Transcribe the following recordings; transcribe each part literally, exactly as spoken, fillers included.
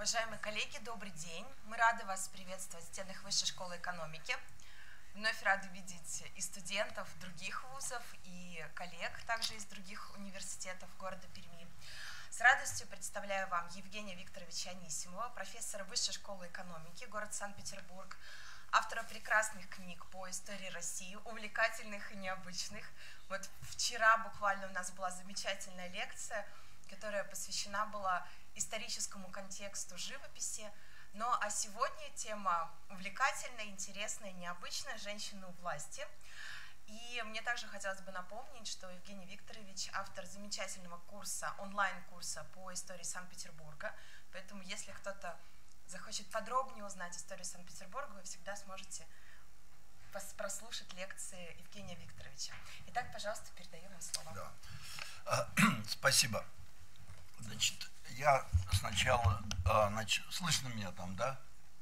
Уважаемые коллеги, добрый день. Мы рады вас приветствовать в стенах Высшей школы экономики. Вновь рады видеть и студентов других вузов, и коллег также из других университетов города Перми. С радостью представляю вам Евгения Викторовича Анисимова, профессора Высшей школы экономики, город Санкт-Петербург, автора прекрасных книг по истории России, увлекательных и необычных. Вот вчера буквально у нас была замечательная лекция, которая посвящена была историческому контексту живописи. Ну а сегодня тема увлекательная, интересная, необычная — женщины у власти. И мне также хотелось бы напомнить, что Евгений Викторович автор замечательного курса, онлайн-курса по истории Санкт-Петербурга. Поэтому если кто-то захочет подробнее узнать историю Санкт-Петербурга, вы всегда сможете прослушать лекции Евгения Викторовича. Итак, пожалуйста, передаю вам слово. Да. Спасибо. Значит, я сначала, значит, слышно меня там, да?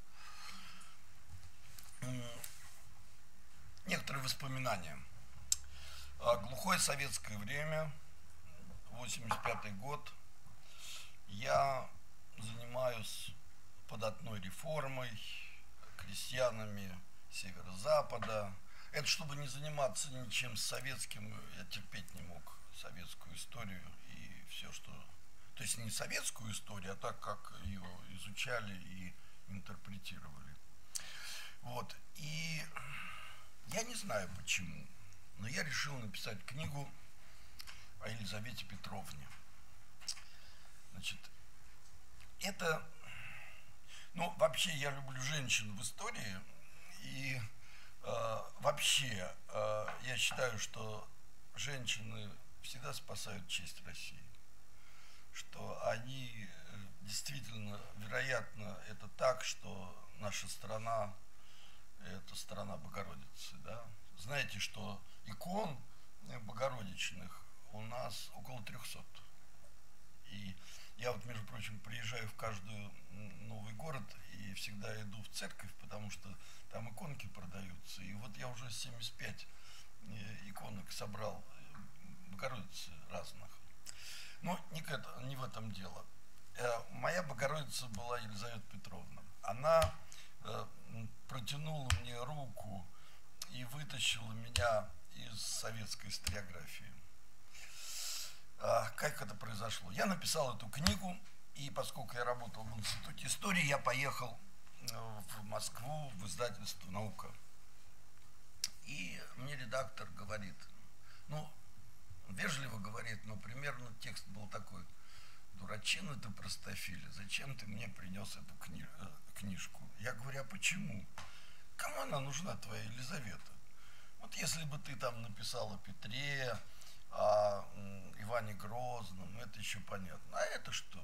Некоторые воспоминания. Глухое советское время, восемьдесят пятый год, я занимаюсь податной реформой, крестьянами северо-запада. Это чтобы не заниматься ничем советским, я терпеть не мог советскую историю и все, что... То есть не советскую историю, а так, как ее изучали и интерпретировали. Вот. И я не знаю почему, но я решил написать книгу о Елизавете Петровне. Значит, это... Ну, вообще, я люблю женщин в истории, и э, вообще э, я считаю, что женщины всегда спасают честь России. Что они действительно, вероятно, это так, что наша страна – это страна Богородицы. Да? Знаете, что икон богородичных у нас около трехсот. И я вот, между прочим, приезжаю в каждый новый город и всегда иду в церковь, потому что там иконки продаются. И вот я уже семьдесят пять иконок собрал Богородицы разных. Но не, не в этом дело. Моя Богородица была Елизавета Петровна. Она э, протянула мне руку и вытащила меня из советской историографии. А, как это произошло? Я написал эту книгу, и поскольку я работал в Институте истории, я поехал в Москву в издательство «Наука». И мне редактор говорит, ну, вежливо говорит, но примерно текст был такой: дурачина ты, простофиля, зачем ты мне принес эту кни книжку? Я говорю, а почему? Кому она нужна, твоя Елизавета? Вот если бы ты там написал о Петре, о Иване Грозном, это еще понятно. А это что?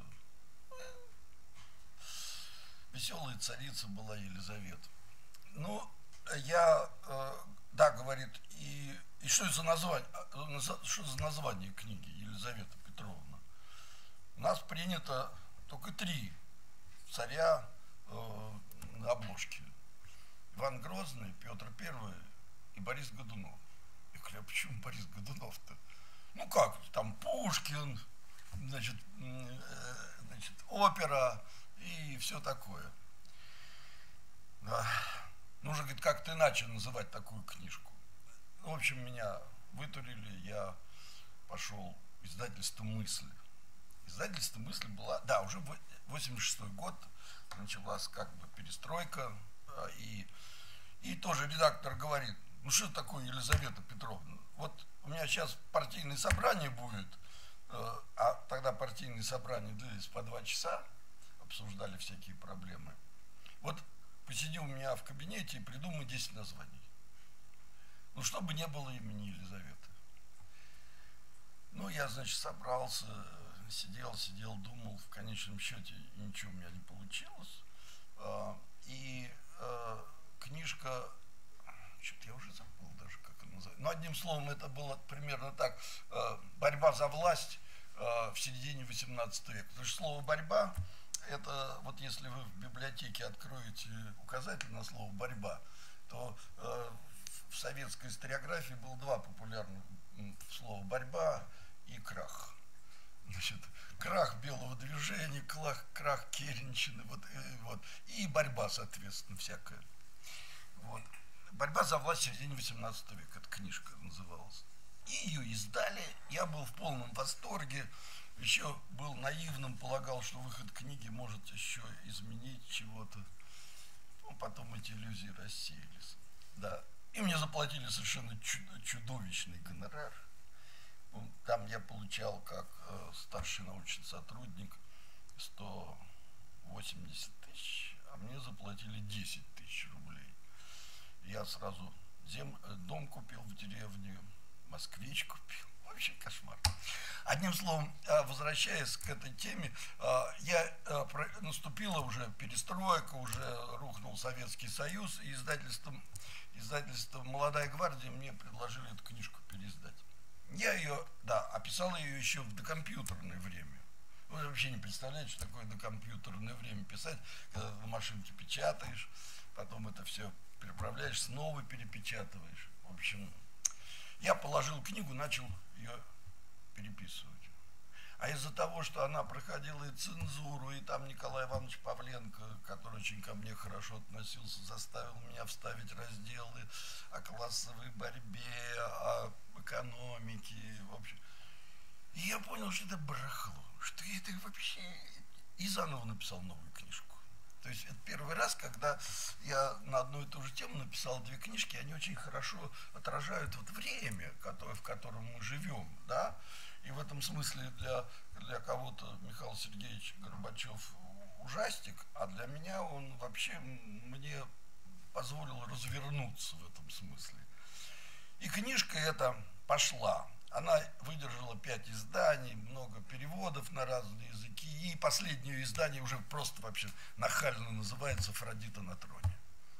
Веселая царица была Елизавета. Ну, я, да, говорит, и... И что это за название, что за название книги Елизавета Петровна? У нас принято только три царя э, на обложке. Иван Грозный, Петр Первый и Борис Годунов. Я говорю, а почему Борис Годунов-то? Ну как, там Пушкин, значит, э, значит, опера и все такое. Да. Нужно, говорит, как-то иначе называть такую книжку. В общем, меня вытурили, я пошел в издательство «Мысль». Издательство «Мысль» была, да, уже восемьдесят шестой год, началась как бы перестройка, и, и тоже редактор говорит, ну что такое Елизавета Петровна? Вот у меня сейчас партийное собрание будет, а тогда партийные собрания длились по два часа, обсуждали всякие проблемы. Вот посиди у меня в кабинете и придумай десять названий. Ну, чтобы не было имени Елизаветы. Ну, я, значит, собрался, сидел, сидел, думал, в конечном счете ничего у меня не получилось. И книжка, что-то я уже забыл даже, как она называется. Но одним словом, это было примерно так: борьба за власть в середине восемнадцатого века. Потому что слово «борьба» — это, вот если вы в библиотеке откроете указатель на слово «борьба», то в советской историографии было два популярных слова: борьба и крах. значит, крах белого движения, крах, крах Керенщины, вот, и, вот, и борьба, соответственно, всякая. Вот. «Борьба за власть» в середине восемнадцатого века, эта книжка называлась. И ее издали, я был в полном восторге, еще был наивным, полагал, что выход книги может еще изменить чего-то. Ну, потом эти иллюзии рассеялись. Да. И мне заплатили совершенно чудовищный гонорар. Там я получал как э, старший научный сотрудник сто восемьдесят тысяч, а мне заплатили десять тысяч рублей. Я сразу зем... дом купил в деревне, москвич купил. Вообще кошмар. Одним словом, возвращаясь к этой теме, я наступила уже перестройка, уже рухнул Советский Союз, и издательством, издательством «Молодая гвардия» мне предложили эту книжку переиздать. Я ее, да, описал ее еще в докомпьютерное время. Вы вообще не представляете, что такое докомпьютерное время писать, когда ты на машинке печатаешь, потом это все переправляешь, снова перепечатываешь. В общем, я положил книгу, начал ее переписывать. А из-за того, что она проходила и цензуру, и там Николай Иванович Павленко, который очень ко мне хорошо относился, заставил меня вставить разделы о классовой борьбе, о экономике, в общем. И я понял, что это барахло, что это вообще... И заново написал новую книжку. То есть это первый раз, когда я на одну и ту же тему написал две книжки, они очень хорошо отражают вот время, которое, в котором мы живем, да. И в этом смысле для, для кого-то Михаил Сергеевич Горбачев ужастик, а для меня он вообще мне позволил развернуться в этом смысле. И книжка эта пошла. Она выдержала пять изданий, много переводов на разные языки. И последнее издание уже просто вообще нахально называется «Афродита на троне».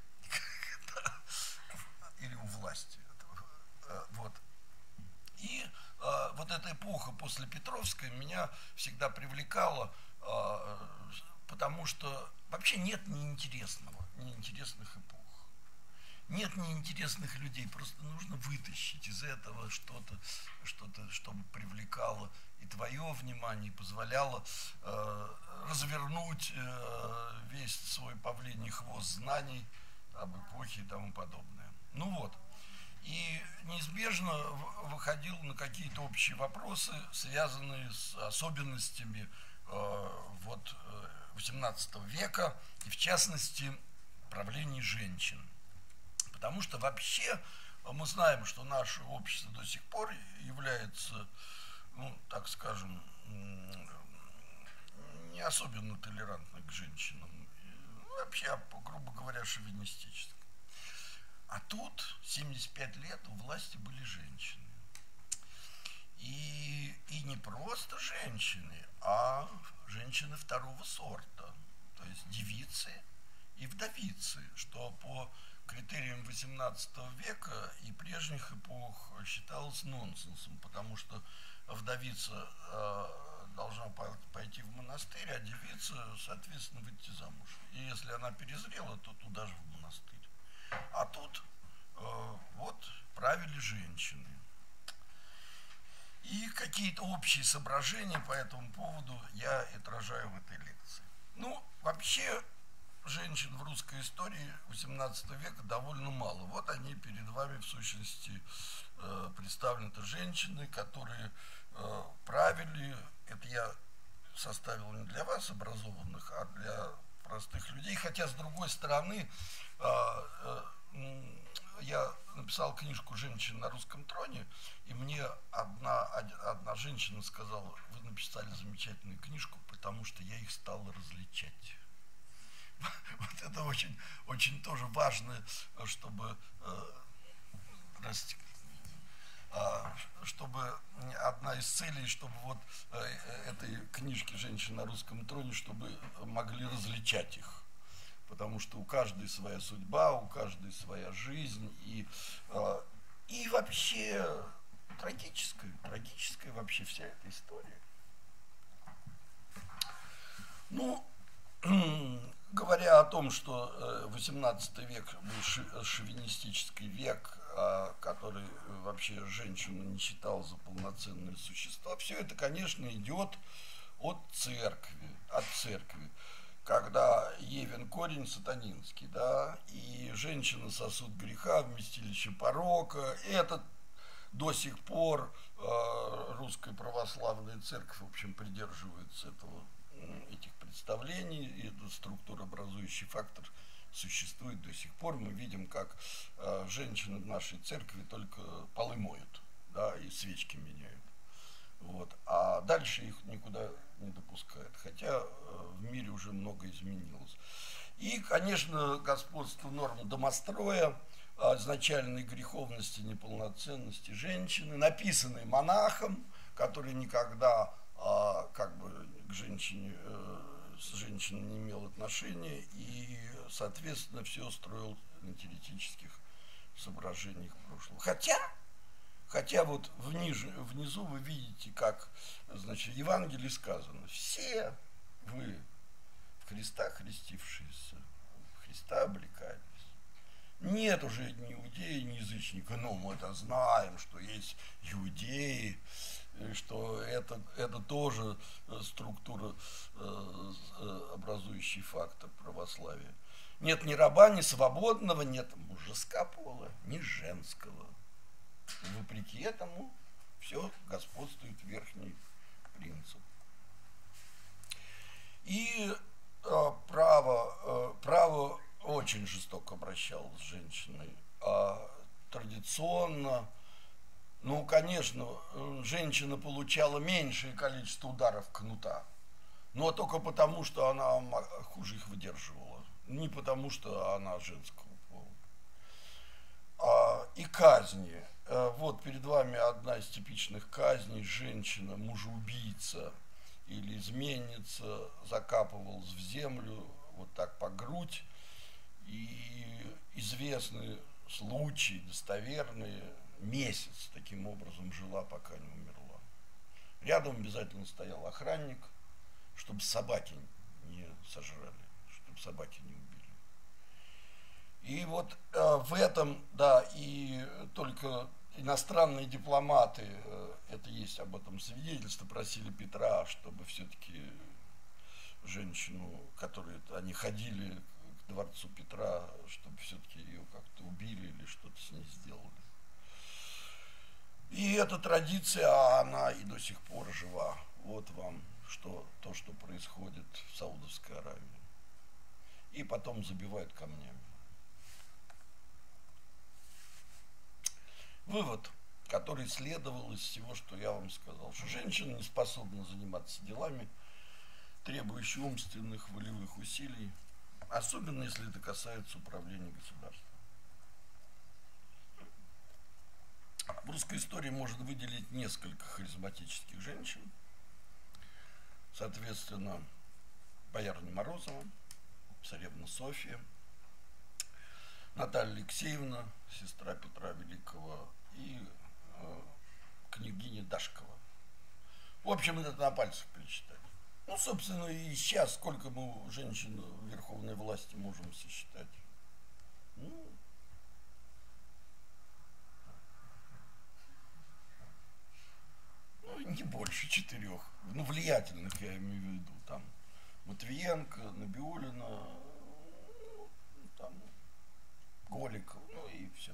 Или «У власти». Вот. И э, вот эта эпоха после Петровской меня всегда привлекала, э, потому что вообще нет неинтересного, неинтересных эпох. Нет неинтересных людей, просто нужно вытащить из этого что-то, что-то, чтобы привлекало и твое внимание, и позволяло э, развернуть э, весь свой павлиний хвост знаний об эпохе и тому подобное. Ну вот. И неизбежно выходил на какие-то общие вопросы, связанные с особенностями э, вот, восемнадцатого века, и в частности правления женщин. Потому что вообще мы знаем, что наше общество до сих пор является, ну, так скажем, не особенно толерантным к женщинам, ну, вообще, грубо говоря, шовинистическим. А тут семьдесят пять лет у власти были женщины. И, и не просто женщины, а женщины второго сорта, то есть девицы и вдовицы, что по критериям восемнадцатого века и прежних эпох считалось нонсенсом, потому что вдовица э, должна пойти в монастырь, а девица, соответственно, выйти замуж. И если она перезрела, то туда же в монастырь. А тут э, вот правили женщины. И какие-то общие соображения по этому поводу я отражаю в этой лекции. Ну, вообще, женщин в русской истории восемнадцатого века довольно мало. Вот они перед вами, в сущности, э, представлены. Это женщины, которые э, правили. Это я составил не для вас, образованных, а для простых людей. Хотя, с другой стороны, э, э, я написал книжку «Женщина на русском троне», и мне одна, одна женщина сказала: вы написали замечательную книжку, потому что я их стала различать. Вот это очень, очень тоже важно, чтобы, чтобы одна из целей, чтобы вот этой книжки «Женщина на русском троне», чтобы могли различать их. Потому что у каждой своя судьба, у каждой своя жизнь, и, и вообще трагическая, трагическая вообще вся эта история. Ну, говоря о том, что восемнадцатый век был шовинистический век, который вообще женщину не считал за полноценное существо, все это, конечно, идет от церкви, от церкви, когда Евин корень сатанинский, да, и женщина сосуд греха, вместилище порока, это до сих пор э, русская православная церковь, в общем, придерживается этого, этих представлений, и этот структурообразующий фактор существует до сих пор. Мы видим, как э, женщины в нашей церкви только полы моют, да, и свечки меняют. Вот. А дальше их никуда не допускают, хотя э, в мире уже много изменилось. И, конечно, господство норм домостроя, изначальной греховности, неполноценности женщины, написанной монахом, который никогда а, как бы к женщине, э, с женщиной не имел отношения и, соответственно, все строил на теоретических соображениях прошлого. Хотя, хотя вот вниже, внизу вы видите, как, значит, в Евангелии сказано: все вы в Христа христившиеся, в Христа облекались. Нет уже ни иудея, ни язычника. Ну, мы это знаем, что есть иудеи, что это, это тоже структура, образующий фактор православия. Нет ни раба, ни свободного, нет мужеского пола, ни женского. Вопреки этому все господствует верхний принцип. И э, право, э, право очень жестоко обращалась с женщиной. А традиционно, ну, конечно, женщина получала меньшее количество ударов кнута, но только потому, что она хуже их выдерживала, не потому, что она женского пола. А, и казни. Вот перед вами одна из типичных казней. Женщина, мужеубийца или изменница, закапывалась в землю вот так по грудь. И известные случаи, достоверные, месяц таким образом жила, пока не умерла. Рядом обязательно стоял охранник, чтобы собаки не сожрали, чтобы собаки не убили. И вот э, в этом, да, и только иностранные дипломаты, э, это есть об этом свидетельство, просили Петра, чтобы все-таки женщину, которую они ходили к дворцу Петра, чтобы все-таки ее как-то убили или что-то с ней сделали. И эта традиция, она и до сих пор жива. Вот вам что, то, что происходит в Саудовской Аравии. И потом забивают камнями. Вывод, который следовал из всего, что я вам сказал, что женщина не способна заниматься делами, требующими умственных, волевых усилий, особенно если это касается управления государством. В русской истории можно выделить несколько харизматических женщин. Соответственно, боярыня Морозова, царевна Софья, Наталья Алексеевна, сестра Петра Великого, и э, княгиня Дашкова. В общем, это на пальцах пересчитать. Ну, собственно, и сейчас сколько мы женщин в верховной власти можем сосчитать? Ну, ну, не больше четырех. Ну, влиятельных, я имею в виду. Там Матвиенко, Набиуллина, ну, там, Голиков, ну и все.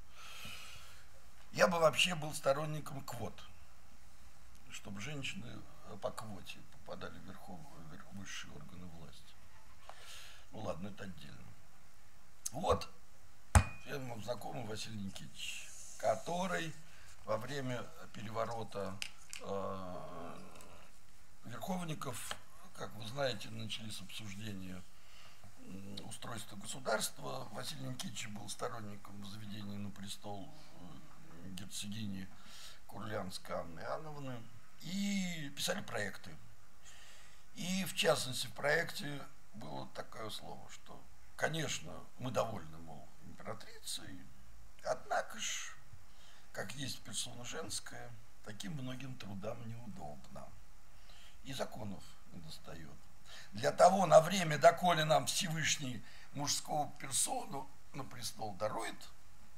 Я бы вообще был сторонником квот, чтобы женщины по квоте попадали в верховные, в высшие органы власти. Ну ладно, это отдельно. Вот, я вам знакомый Василий Никитич, который во время переворота э, верховников, как вы знаете, начались обсуждения э, устройства государства. Василий Никитич был сторонником заведения на престол э, герцогини Курлянской Анны Иоанновны. И писали проекты. И, в частности, в проекте было такое слово, что, конечно, мы довольны, мол, императрицей, однако ж, как есть персона женская, таким многим трудам неудобно. И законов не достает. Для того на время, доколе нам Всевышний мужского персону на престол дарует,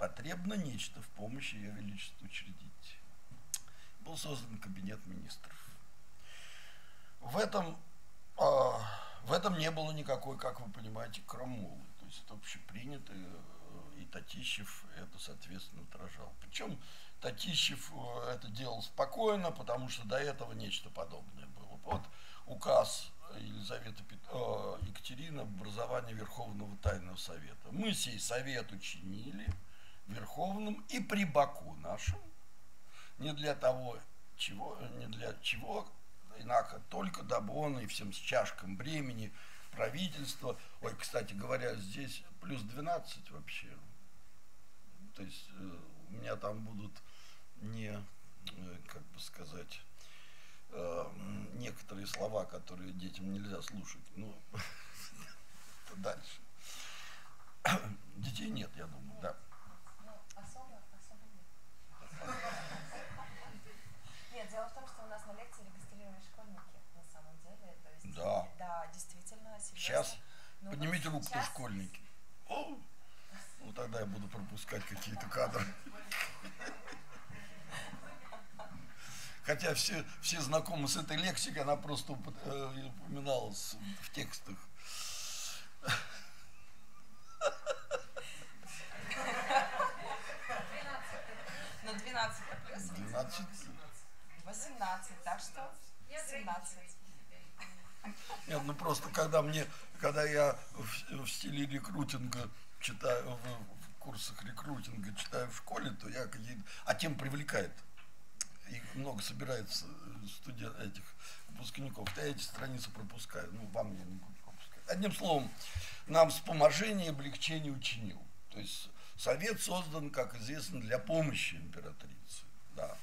потребно нечто в помощи Ее Величеству учредить. Был создан кабинет министров. В этом, э, в этом не было никакой, как вы понимаете, крамолы. То есть это общепринято, и Татищев это, соответственно, отражал. Причем Татищев это делал спокойно, потому что до этого нечто подобное было. Вот указ Елизаветы Пет... э, Екатерины об образовании Верховного Тайного Совета. Мы сей совет учинили Верховным и при боку нашем, не для того, чего, не для чего, инако только дабы он и всем с чашком бремени правительства. Ой, кстати говоря, здесь плюс двенадцать вообще. То есть э, у меня там будут не, э, как бы сказать, э, некоторые слова, которые детям нельзя слушать. Ну, дальше. Детей нет, я думаю, да. Ну, особо, особо нет. Нет, дело в том, что у нас на лекции регистрированы школьники, на самом деле. То есть, да. Да, действительно, серьезно. Сейчас ну, поднимите вот руку, сейчас... школьники. О! Ну, тогда я буду пропускать какие-то кадры. Хотя все, все знакомы с этой лексикой, она просто э, упоминалась в текстах. Ну, двенадцать плюс. двенадцать. восемнадцать, так что семнадцать. Нет, ну просто когда мне, когда я в, в стиле рекрутинга читаю, в, в курсах рекрутинга читаю в школе, то я какие-то, а тем привлекает. И много собирается студент, этих выпускников. Я эти страницы пропускаю, ну вам я не буду пропускать. Одним словом, нам вспоможение и облегчение учинил. То есть совет создан, как известно, для помощи императрице. Да.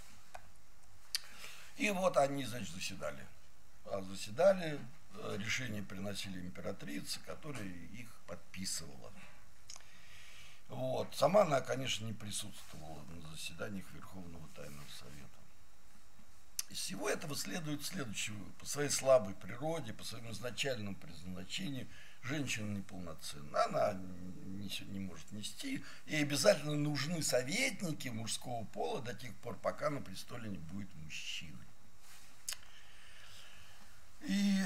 И вот они, значит, заседали. А заседали, решения приносили императрице, которая их подписывала. Вот. Сама она, конечно, не присутствовала на заседаниях Верховного Тайного Совета. Из всего этого следует следующее. По своей слабой природе, по своему изначальному предназначению, женщина неполноценна. Она не, не может нести. И обязательно нужны советники мужского пола до тех пор, пока на престоле не будет мужчины. И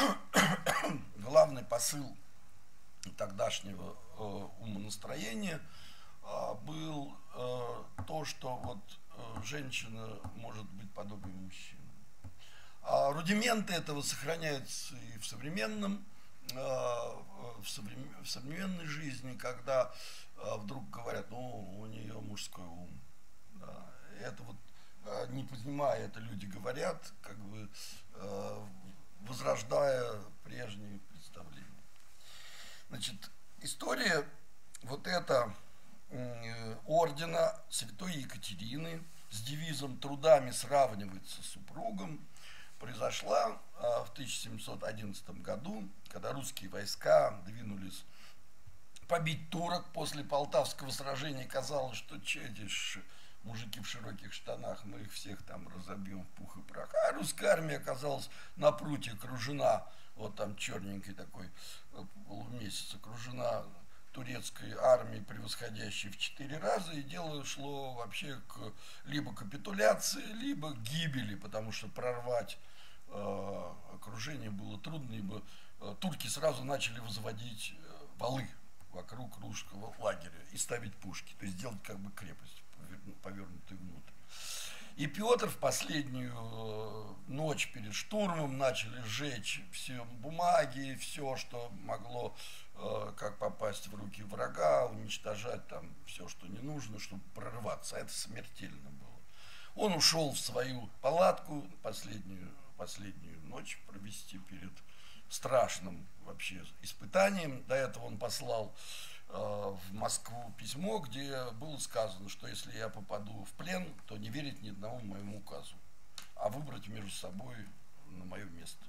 главный посыл тогдашнего э, умонастроения э, был э, то, что вот э, женщина может быть подобием мужчины. А рудименты этого сохраняются и в современном, э, в, современ, в современной жизни, когда э, вдруг говорят, ну, у нее мужской ум. Да. Это вот, э, не понимая это, люди говорят, как бы э, возрождая прежние представления. Значит, история вот эта э, ордена Святой Екатерины с девизом «Трудами сравнивается с супругом» произошла э, в тысяча семьсот одиннадцатом году, когда русские войска двинулись побить турок. После Полтавского сражения казалось, что эти мужики в широких штанах, мы их всех там разобьем в пух и прах. А русская армия оказалась на пруте окружена, вот там черненький такой полумесяц, окружена турецкой армией, превосходящей в четыре раза, и дело шло вообще к либо капитуляции, либо к гибели, потому что прорвать э, окружение было трудно, ибо э, турки сразу начали возводить э, валы вокруг русского лагеря и ставить пушки, то есть делать как бы крепость, повернутую внутрь. И Петр в последнюю ночь перед штурмом начали сжечь все бумаги, все, что могло как попасть в руки врага, уничтожать там все, что не нужно, чтобы прорваться. Это смертельно было. Он ушел в свою палатку последнюю, последнюю ночь провести перед страшным вообще испытанием. До этого он послал в Москву письмо, где было сказано, что если я попаду в плен, то не верить ни одному моему указу, а выбрать между собой на мое место.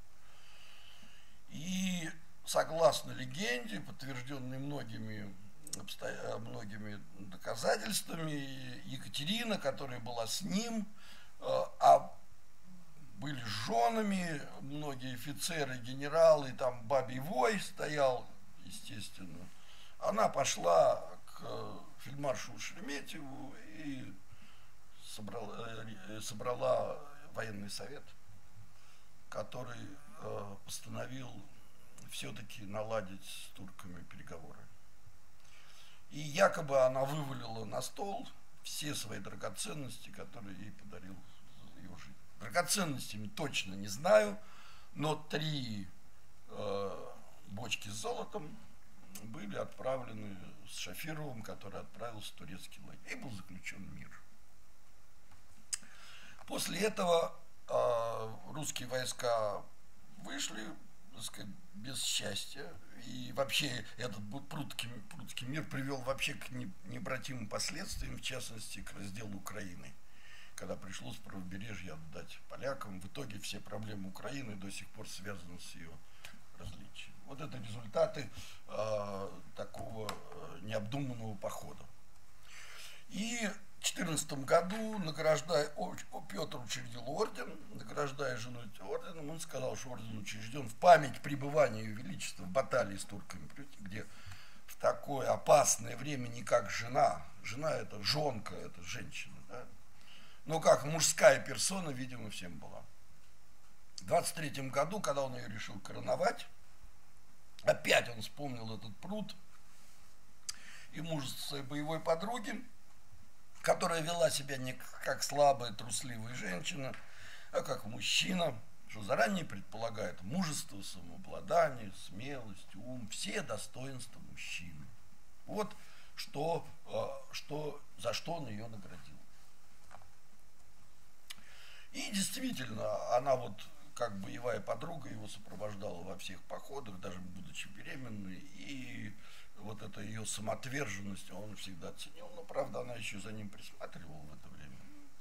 И согласно легенде, подтвержденной многими, многими доказательствами, Екатерина, которая была с ним, а были женами, многие офицеры, генералы, там бабий вой стоял, естественно, она пошла к фельдмаршалу Шереметьеву и собрала, собрала военный совет, который э, постановил все-таки наладить с турками переговоры. И якобы она вывалила на стол все свои драгоценности, которые ей подарил ее жизнь. Драгоценностями точно не знаю, но три э, бочки с золотом были отправлены с Шафировым, который отправился в турецкий лагерь, и был заключен мир. После этого э, русские войска вышли, так сказать, без счастья, и вообще этот прудский, прудский мир привел вообще к необратимым последствиям, в частности, к разделу Украины, когда пришлось правобережье отдать полякам. В итоге все проблемы Украины до сих пор связаны с ее различием. Вот это результаты э, такого э, необдуманного похода. И в две тысячи четырнадцатом году, награждая, о, Петр учредил орден, награждая жену орденом, он сказал, что орден учрежден в память пребывания Ее Величества в баталии с турками, где в такое опасное время не как жена, жена это жонка, это женщина, да? Но как мужская персона, видимо, всем была. В двадцать третьем году, когда он ее решил короновать, опять он вспомнил этот пруд и мужество своей боевой подруги, которая вела себя не как слабая, трусливая женщина, а как мужчина, что заранее предполагает мужество, самообладание, смелость, ум, все достоинства мужчины. Вот что, что, за что он ее наградил. И действительно, она вот как боевая подруга его сопровождала во всех походах, даже будучи беременной, и вот эта ее самоотверженность он всегда ценил, но, правда, она еще за ним присматривала в это время.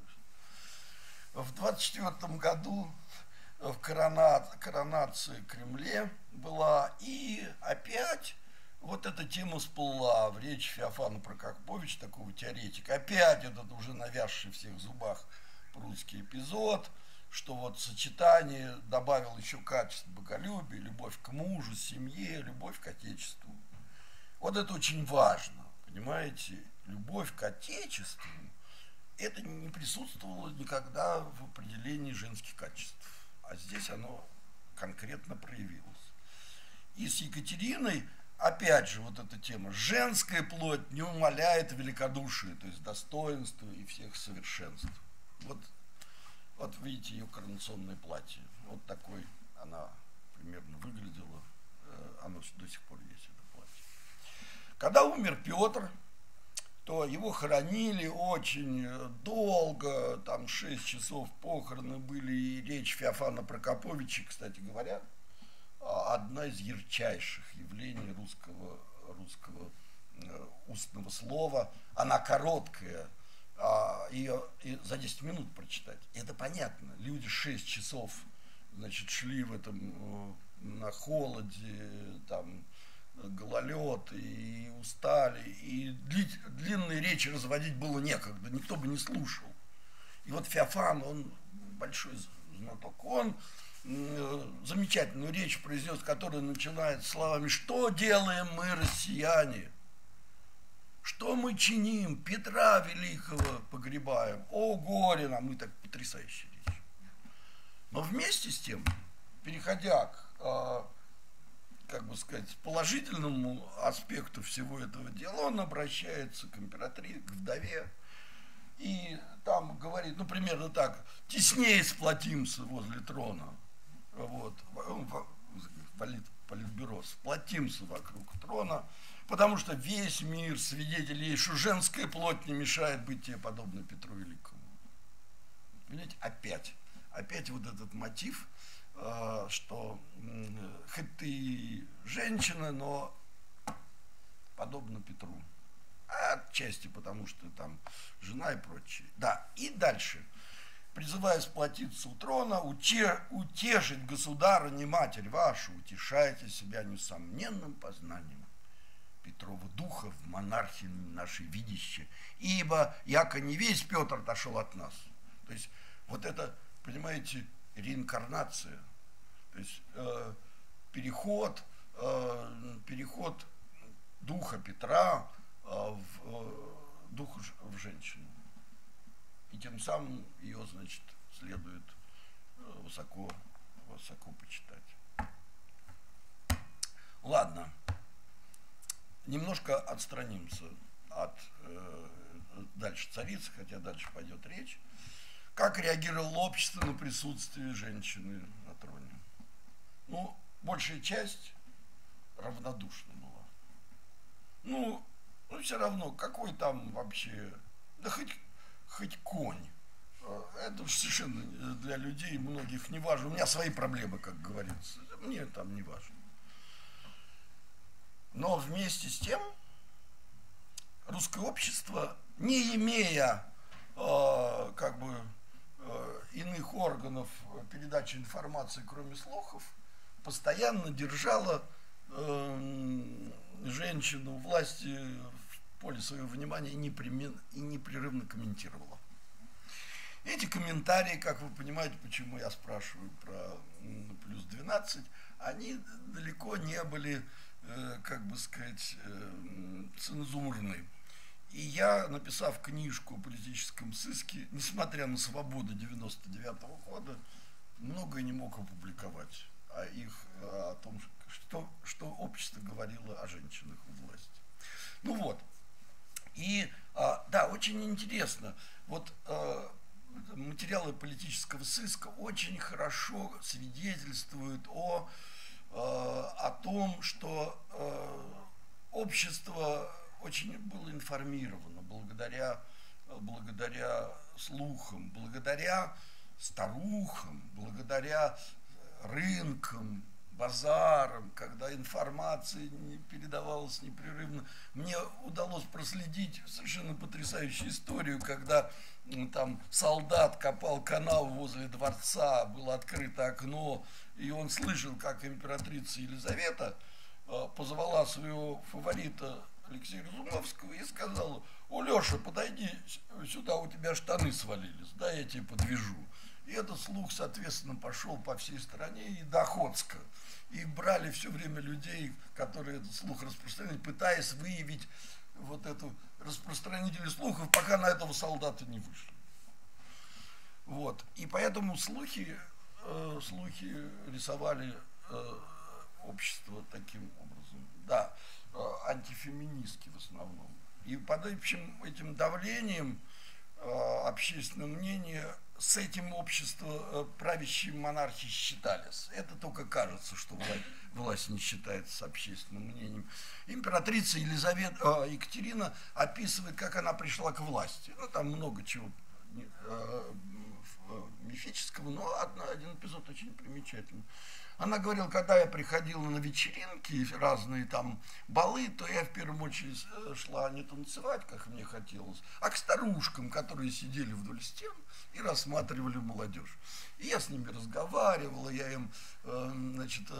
В двадцать четвёртом году в корона... коронации в Кремле была, и опять вот эта тема всплыла в речи Феофана Прокоповича, такого теоретика. Опять этот уже навязший в всех зубах прусский эпизод, что вот сочетание добавил еще качество боголюбия, любовь к мужу, семье, любовь к отечеству. Вот это очень важно, понимаете, любовь к отечеству, это не присутствовало никогда в определении женских качеств, а здесь оно конкретно проявилось. И с Екатериной, опять же, вот эта тема, женская плоть не умаляет великодушие, то есть достоинство и всех совершенств. Вот, вот видите ее коронационное платье, вот такой она примерно выглядела, оно до сих пор есть. Когда умер Петр, то его хоронили очень долго, там шесть часов похороны были, и речь Феофана Прокоповича, кстати говоря, одна из ярчайших явлений русского, русского устного слова. Она короткая, ее за десять минут прочитать. Это понятно, люди шесть часов, значит, шли в этом, на холоде, там, гололед, и устали, и длить, длинные речи разводить было некогда, никто бы не слушал. И вот Феофан, он большой знаток, он э, замечательную речь произнес, которая начинается словами: «Что делаем мы, россияне? Что мы чиним? Петра Великого погребаем. О, горе нам!» Мы так потрясающая речь. Но вместе с тем, переходя к э, как бы сказать, положительному аспекту всего этого дела, он обращается к императрице, к вдове, и там говорит, ну, примерно так: теснее сплотимся возле трона, вот, политбюро, сплотимся вокруг трона, потому что весь мир свидетель есть, что женская плоть не мешает быть тебе подобной Петру Великому. Понимаете, опять, опять вот этот мотив, что хоть ты женщина, но подобно Петру. Отчасти потому, что там жена и прочее. Да, и дальше. Призывая сплотиться у трона, утешить государа, не матерь вашу, утешайте себя несомненным познанием Петрова духа в монархии нашей видяще, ибо яко не весь Петр отошел от нас. То есть вот это, понимаете, реинкарнация. То есть э, переход, э, переход духа Петра э, в дух в женщину. И тем самым ее, значит, следует высоко, высоко почитать. Ладно, немножко отстранимся от э, дальше царицы, хотя дальше пойдет речь. Как реагировало общество на присутствие женщины на троне? Ну, большая часть равнодушна была. Ну, ну все равно, какой там вообще, да хоть, хоть конь. Это совершенно для людей многих не важно. У меня свои проблемы, как говорится. Мне там не важно. Но вместе с тем русское общество, не имея э, как бы э, иных органов передачи информации, кроме слухов, постоянно держало э, женщину власти в поле своего внимания и непременно, и непрерывно комментировала. Эти комментарии, как вы понимаете, почему я спрашиваю про плюс двенадцать, они далеко не были, как бы сказать, цензурны. И я, написав книжку о политическом сыске, несмотря на свободу девяносто девятого года, многое не мог опубликовать о их, о том, что, что общество говорило о женщинах у власти. Ну вот. И, да, очень интересно. Вот материалы политического сыска очень хорошо свидетельствуют о, э, о том, что э, общество очень было информировано благодаря, благодаря слухам, благодаря старухам, благодаря рынкам, базарам, когда информация не передавалась непрерывно. Мне удалось проследить совершенно потрясающую историю, когда там солдат копал канал возле дворца, было открыто окно, и он слышал, как императрица Елизавета позвала своего фаворита Алексея Разумовского и сказала: «О, Леша, подойди сюда, у тебя штаны свалились, да, я тебе подвяжу». И этот слух, соответственно, пошел по всей стране и до Охотска. И брали все время людей, которые этот слух распространяли, пытаясь выявить вот эту распространителей слухов, пока на этого солдата не вышли. Вот. И поэтому слухи, э, слухи рисовали э, общество таким образом. Да, э, антифеминистки в основном. И под этим, этим давлением э, общественного мнения с этим общество э, правящие монархи считались. Это только кажется, что власть, власть не считается с общественным мнением. Императрица Елизавета, э, Екатерина описывает, как она пришла к власти. Ну, там много чего э, мифического, но один эпизод очень примечательный. Она говорила, когда я приходила на вечеринки, разные там балы, то я в первую очередь шла не танцевать, как мне хотелось, а к старушкам, которые сидели вдоль стен и рассматривали молодежь. И я с ними разговаривала, я им, значит,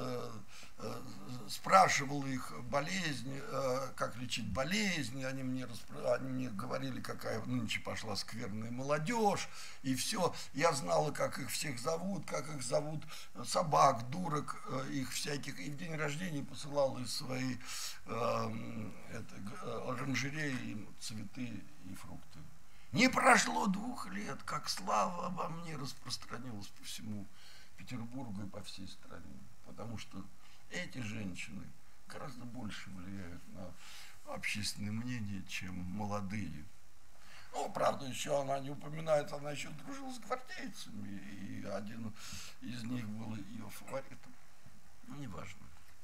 спрашивал их болезни, как лечить болезни, они мне, распро... они мне говорили, какая нынче пошла скверная молодежь, и все. Я знала, как их всех зовут, как их зовут собак, дурок, их всяких, и в день рождения посылала из своей э, это, оранжереи цветы и фрукты. Не прошло двух лет, как слава обо мне распространилась по всему Петербургу и по всей стране, потому что эти женщины гораздо больше влияют на общественное мнение, чем молодые. Ну, правда, еще она не упоминает, она еще дружила с гвардейцами, и один из них был ее фаворитом. Ну, неважно.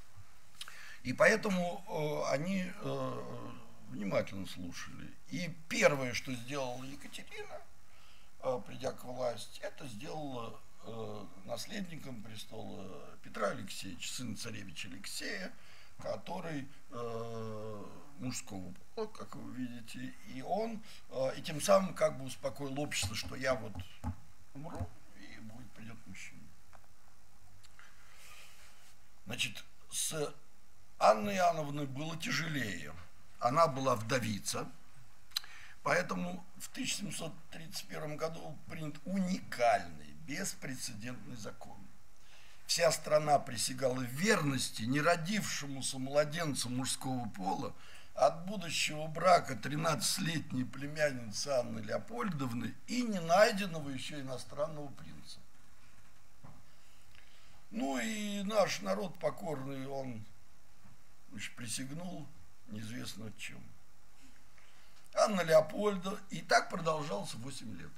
И поэтому э, они э, внимательно слушали. И первое, что сделала Екатерина, э, придя к власти, это сделала э, наследником престола Петра Алексеевича, сына царевича Алексея, который э, мужского пола, как вы видите, и он, э, и тем самым как бы успокоил общество, что я вот умру, и будет, придет мужчина. Значит, с Анной Иоанновной было тяжелее. Она была вдовица, поэтому в тысяча семьсот тридцать первом году принят уникальный, беспрецедентный закон. Вся страна присягала в верности неродившемуся младенцу мужского пола от будущего брака тринадцатилетней племянницы Анны Леопольдовны и не найденного еще иностранного принца. Ну и наш народ покорный, он, значит, присягнул неизвестно чем. Анна Леопольда, и так продолжалось восемь лет.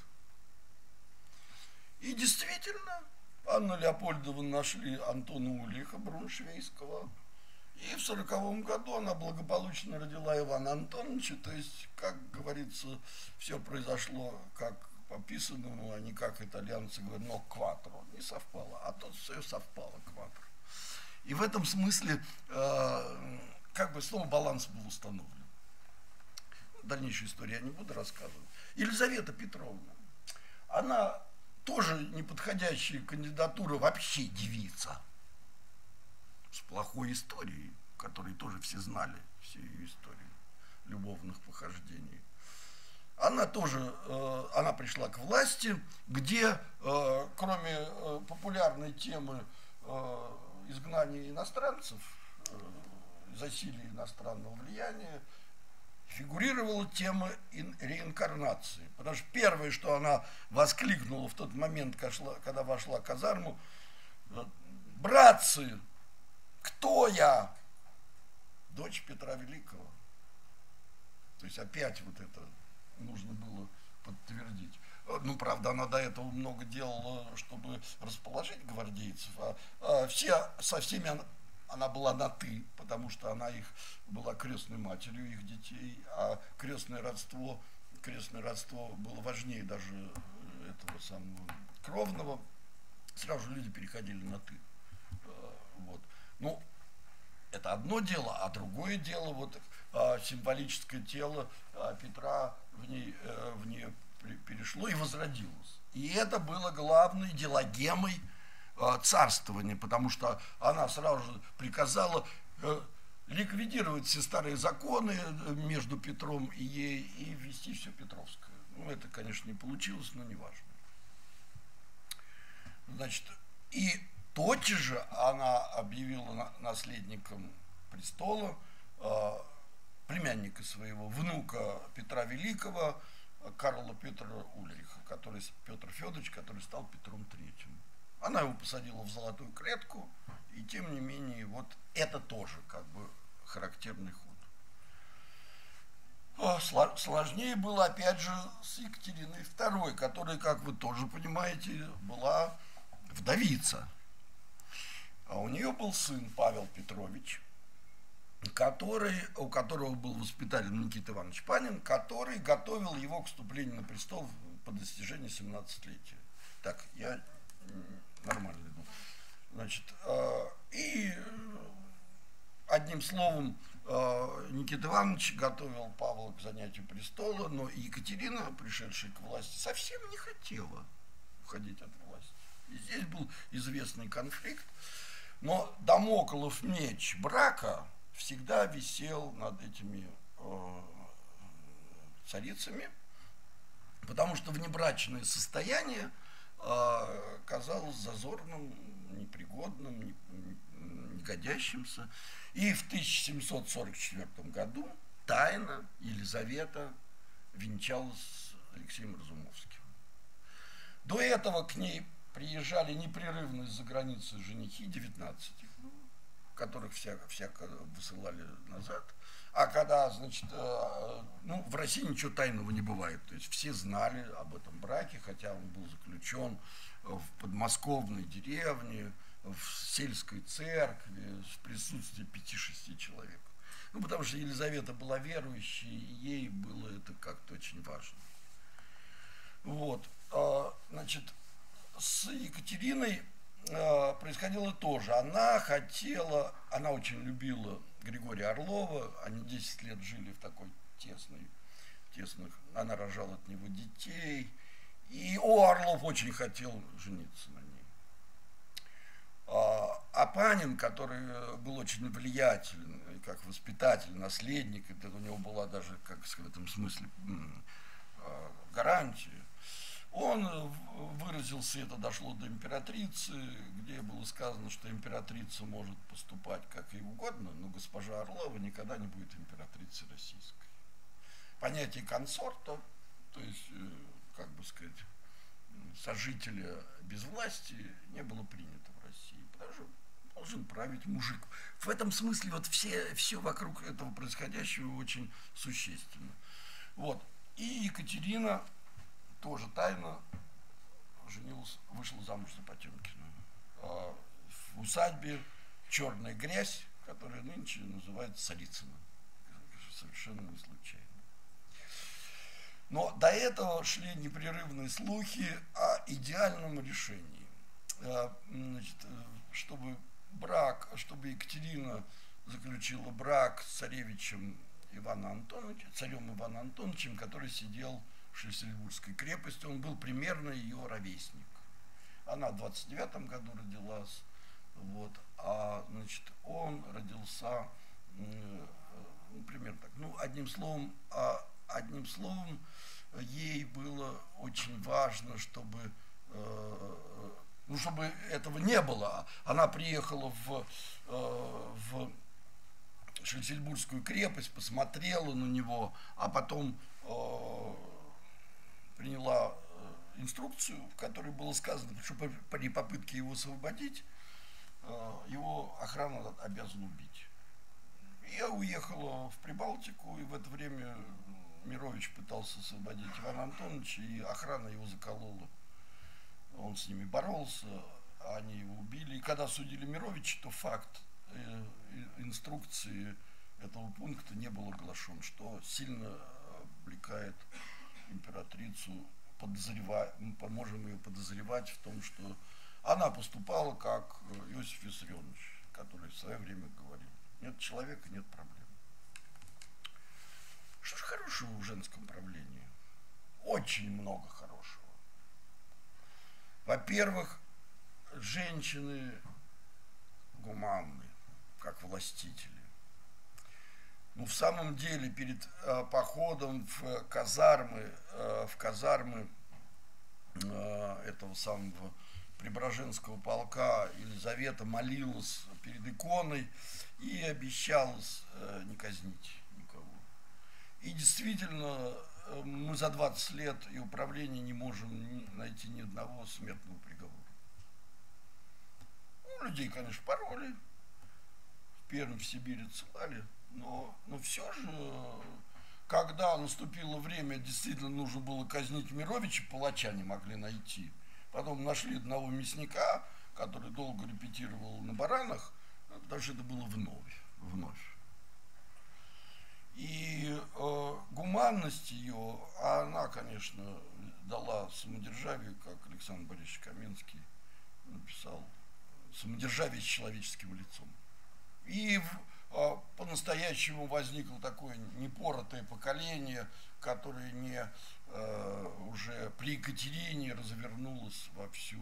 И действительно, Анна Леопольдовна нашли Антона Ульриха Бруншвейгского, и в сороковом году она благополучно родила Ивана Антоновича, то есть, как говорится, все произошло как по писанному, а не как итальянцы говорят, но кватро, не совпало, а тут все совпало, кватро. И в этом смысле, э, как бы снова баланс был установлен. Дальнейшую историю я не буду рассказывать. Елизавета Петровна, она тоже неподходящая кандидатура, вообще девица с плохой историей, которой тоже все знали, все ее истории любовных похождений. Она тоже, э, она пришла к власти, где, э, кроме э, популярной темы э, изгнания иностранцев, э, засилия иностранного влияния, фигурировала тема реинкарнации. Потому что первое, что она воскликнула в тот момент, когда вошла в казарму: братцы, кто я? Дочь Петра Великого. То есть опять вот это нужно было подтвердить. Ну, правда, она до этого много делала, чтобы расположить гвардейцев, а, а все, со всеми она, она была на «ты», потому что она их была крестной матерью их детей, а крестное родство, крестное родство было важнее даже этого самого кровного. Сразу же люди переходили на «ты». Вот. Ну, это одно дело, а другое дело, вот а, символическое тело а, Петра в ней, а, в ней перешло и возродилось. И это было главной идеологемой а, царствования, потому что она сразу же приказала а, ликвидировать все старые законы между Петром и ей и ввести все Петровское. Ну, это, конечно, не получилось, но не важно. Значит, и тотчас же она объявила наследником престола э, племянника своего, внука Петра Великого, Карла Петра Ульриха, который, Петр Федорович, который стал Петром Третьим. Она его посадила в золотую клетку, и тем не менее, вот это тоже как бы характерный ход. Сложнее было, опять же, с Екатериной Второй, которая, как вы тоже понимаете, была вдовица. А у нее был сын Павел Петрович, который, у которого был воспитатель Никита Иванович Панин, который готовил его к вступлению на престол по достижении семнадцатилетия. Так, я нормально иду. Значит, и одним словом, Никита Иванович готовил Павла к занятию престола, но Екатерина, пришедшая к власти, совсем не хотела уходить от власти. И здесь был известный конфликт. Но дамоклов меч брака всегда висел над этими э, царицами, потому что внебрачное состояние э, казалось зазорным, непригодным, не, не годящимся. И в тысяча семьсот сорок четвёртом году тайно Елизавета венчалась с Алексеем Разумовским. До этого к ней приезжали непрерывно из-за границы женихи, девятнадцать, которых всяко, всяко высылали назад. А когда, значит, э, ну, в России ничего тайного не бывает. То есть все знали об этом браке, хотя он был заключен в подмосковной деревне, в сельской церкви, в присутствии пяти-шести человек. Ну, потому что Елизавета была верующей, и ей было это как-то очень важно. Вот, э, значит, с Екатериной э, происходило тоже. Она хотела, она очень любила Григория Орлова, они десять лет жили в такой тесной, тесных, она рожала от него детей, и о, Орлов очень хотел жениться на ней. А, а Панин, который был очень влиятелен, как воспитатель, наследник, это у него была даже, как сказать, в этом смысле, гарантия. Он выразился, это дошло до императрицы, где было сказано, что императрица может поступать как ей угодно, но госпожа Орлова никогда не будет императрицей российской. Понятие консорта, то есть, как бы сказать, сожителя без власти, не было принято в России, потому что должен править мужик. В этом смысле вот все, все вокруг этого происходящего очень существенно. Вот. И Екатерина тоже тайно женилась, вышла замуж за Потемкина. В усадьбе «Черная грязь», которая нынче называется Царицыно. Совершенно не случайно. Но до этого шли непрерывные слухи о идеальном решении. Значит, чтобы брак, чтобы Екатерина заключила брак с царевичем Иваном Антоновичем, царем Иваном Антоновичем, который сидел в Шлиссельбургской крепости, он был примерно ее ровесник. Она в двадцать девятом году родилась, вот, а значит, он родился, ну, примерно так. Ну, одним словом, а, одним словом, ей было очень важно, чтобы, э, ну, чтобы этого не было. Она приехала в, э, в Шлиссельбургскую крепость, посмотрела на него, а потом э, приняла инструкцию, в которой было сказано, что при попытке его освободить, э, его охрана обязана убить. Я уехала в Прибалтику, и в это время Мирович пытался освободить Ивана Антоновича, и охрана его заколола. Он с ними боролся, они его убили. И когда судили Мировича, то факт э, инструкции этого пункта не был оглашен, что сильно облекает императрицу, подозревая, мы можем ее подозревать в том, что она поступала как Иосиф Виссарионович, который в свое время говорил: нет человека, нет проблем. Что же хорошего в женском правлении? Очень много хорошего. Во-первых, женщины гуманны, как властители. Ну, в самом деле, перед э, походом в казармы, э, в казармы э, этого самого Преображенского полка Елизавета молилась перед иконой и обещалась э, не казнить никого. И действительно, э, мы за двадцать лет и управления не можем ни, найти ни одного смертного приговора. Ну, людей, конечно, пороли, в Пермь, в Сибирь отсылали. Но, но все же, когда наступило время, действительно нужно было казнить Мировича, палача не могли найти. Потом нашли одного мясника, который долго репетировал на баранах, потому что это было вновь. вновь. И э, гуманность ее, она, конечно, дала самодержавие, как Александр Борисович Каменский написал, самодержавие с человеческим лицом. И по-настоящему возникло такое непоротое поколение, которое не э, уже при Екатерине развернулось вовсю.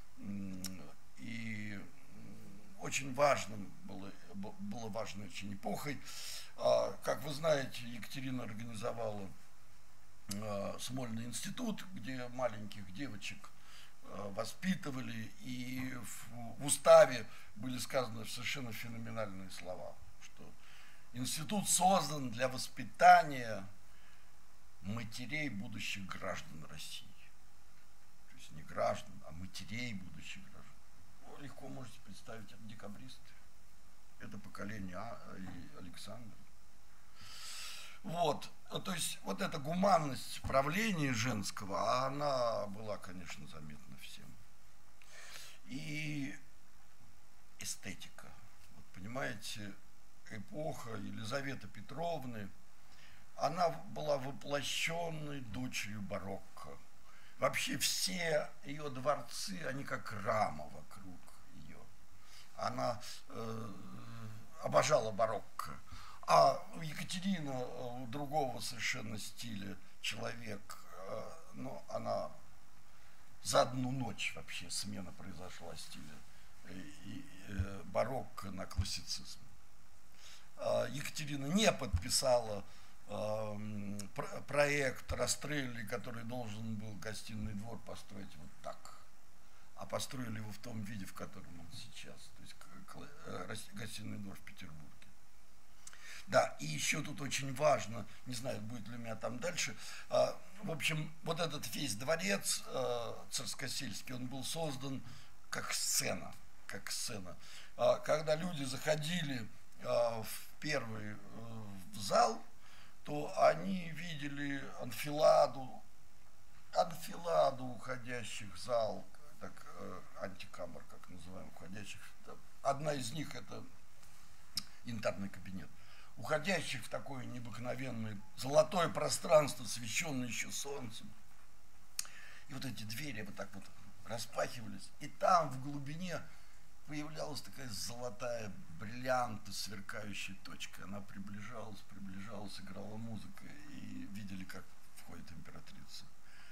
И очень важным было, было важной очень эпохой. Как вы знаете, Екатерина организовала Смольный институт, где маленьких девочек воспитывали, и в уставе были сказаны совершенно феноменальные слова, что институт создан для воспитания матерей будущих граждан России. То есть не граждан, а матерей будущих граждан. Вы легко можете представить, это декабристы, это поколение а, и Александра. Вот, то есть вот эта гуманность правления женского, она была, конечно, заметна всем. И эстетика. Вот, понимаете, эпоха Елизаветы Петровны, она была воплощенной дочерью барокко. Вообще все ее дворцы, они как рама вокруг ее. Она э, обожала барокко. А у Екатерины, у другого совершенно стиля человек, но она за одну ночь вообще смена произошла стиля барокко на классицизм. Екатерина не подписала проект Растрелли, который должен был гостиный двор построить вот так, а построили его в том виде, в котором он сейчас, то есть гостиный двор в Петербурге. Да, и еще тут очень важно, не знаю, будет ли у меня там дальше, в общем, вот этот весь дворец Царскосельский, он был создан как сцена, как сцена. Когда люди заходили в первый в зал, то они видели анфиладу, анфиладу уходящих в зал, так, антикамер, как называем, уходящих. Одна из них это янтарный кабинет. Уходящих в такое необыкновенное золотое пространство, освещенное еще солнцем. И вот эти двери вот так вот распахивались, и там в глубине появлялась такая золотая, бриллианты, сверкающая точка. Она приближалась, приближалась, играла музыка, и видели, как входит императрица.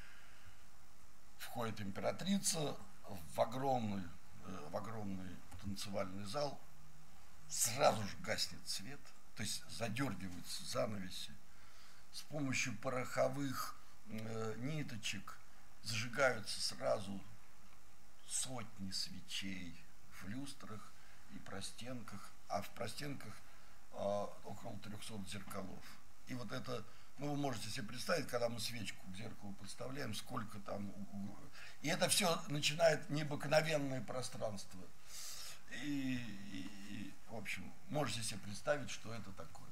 Входит императрица в огромный, в огромный танцевальный зал, сразу же гаснет свет, то есть задергиваются занавеси, с помощью пороховых э, ниточек зажигаются сразу сотни свечей в люстрах и простенках, а в простенках э, около трехсот зеркалов. И вот это, ну, вы можете себе представить, когда мы свечку к зеркалу подставляем, сколько там... И это все начинает необыкновенное пространство. И, и, и, в общем, можете себе представить, что это такое.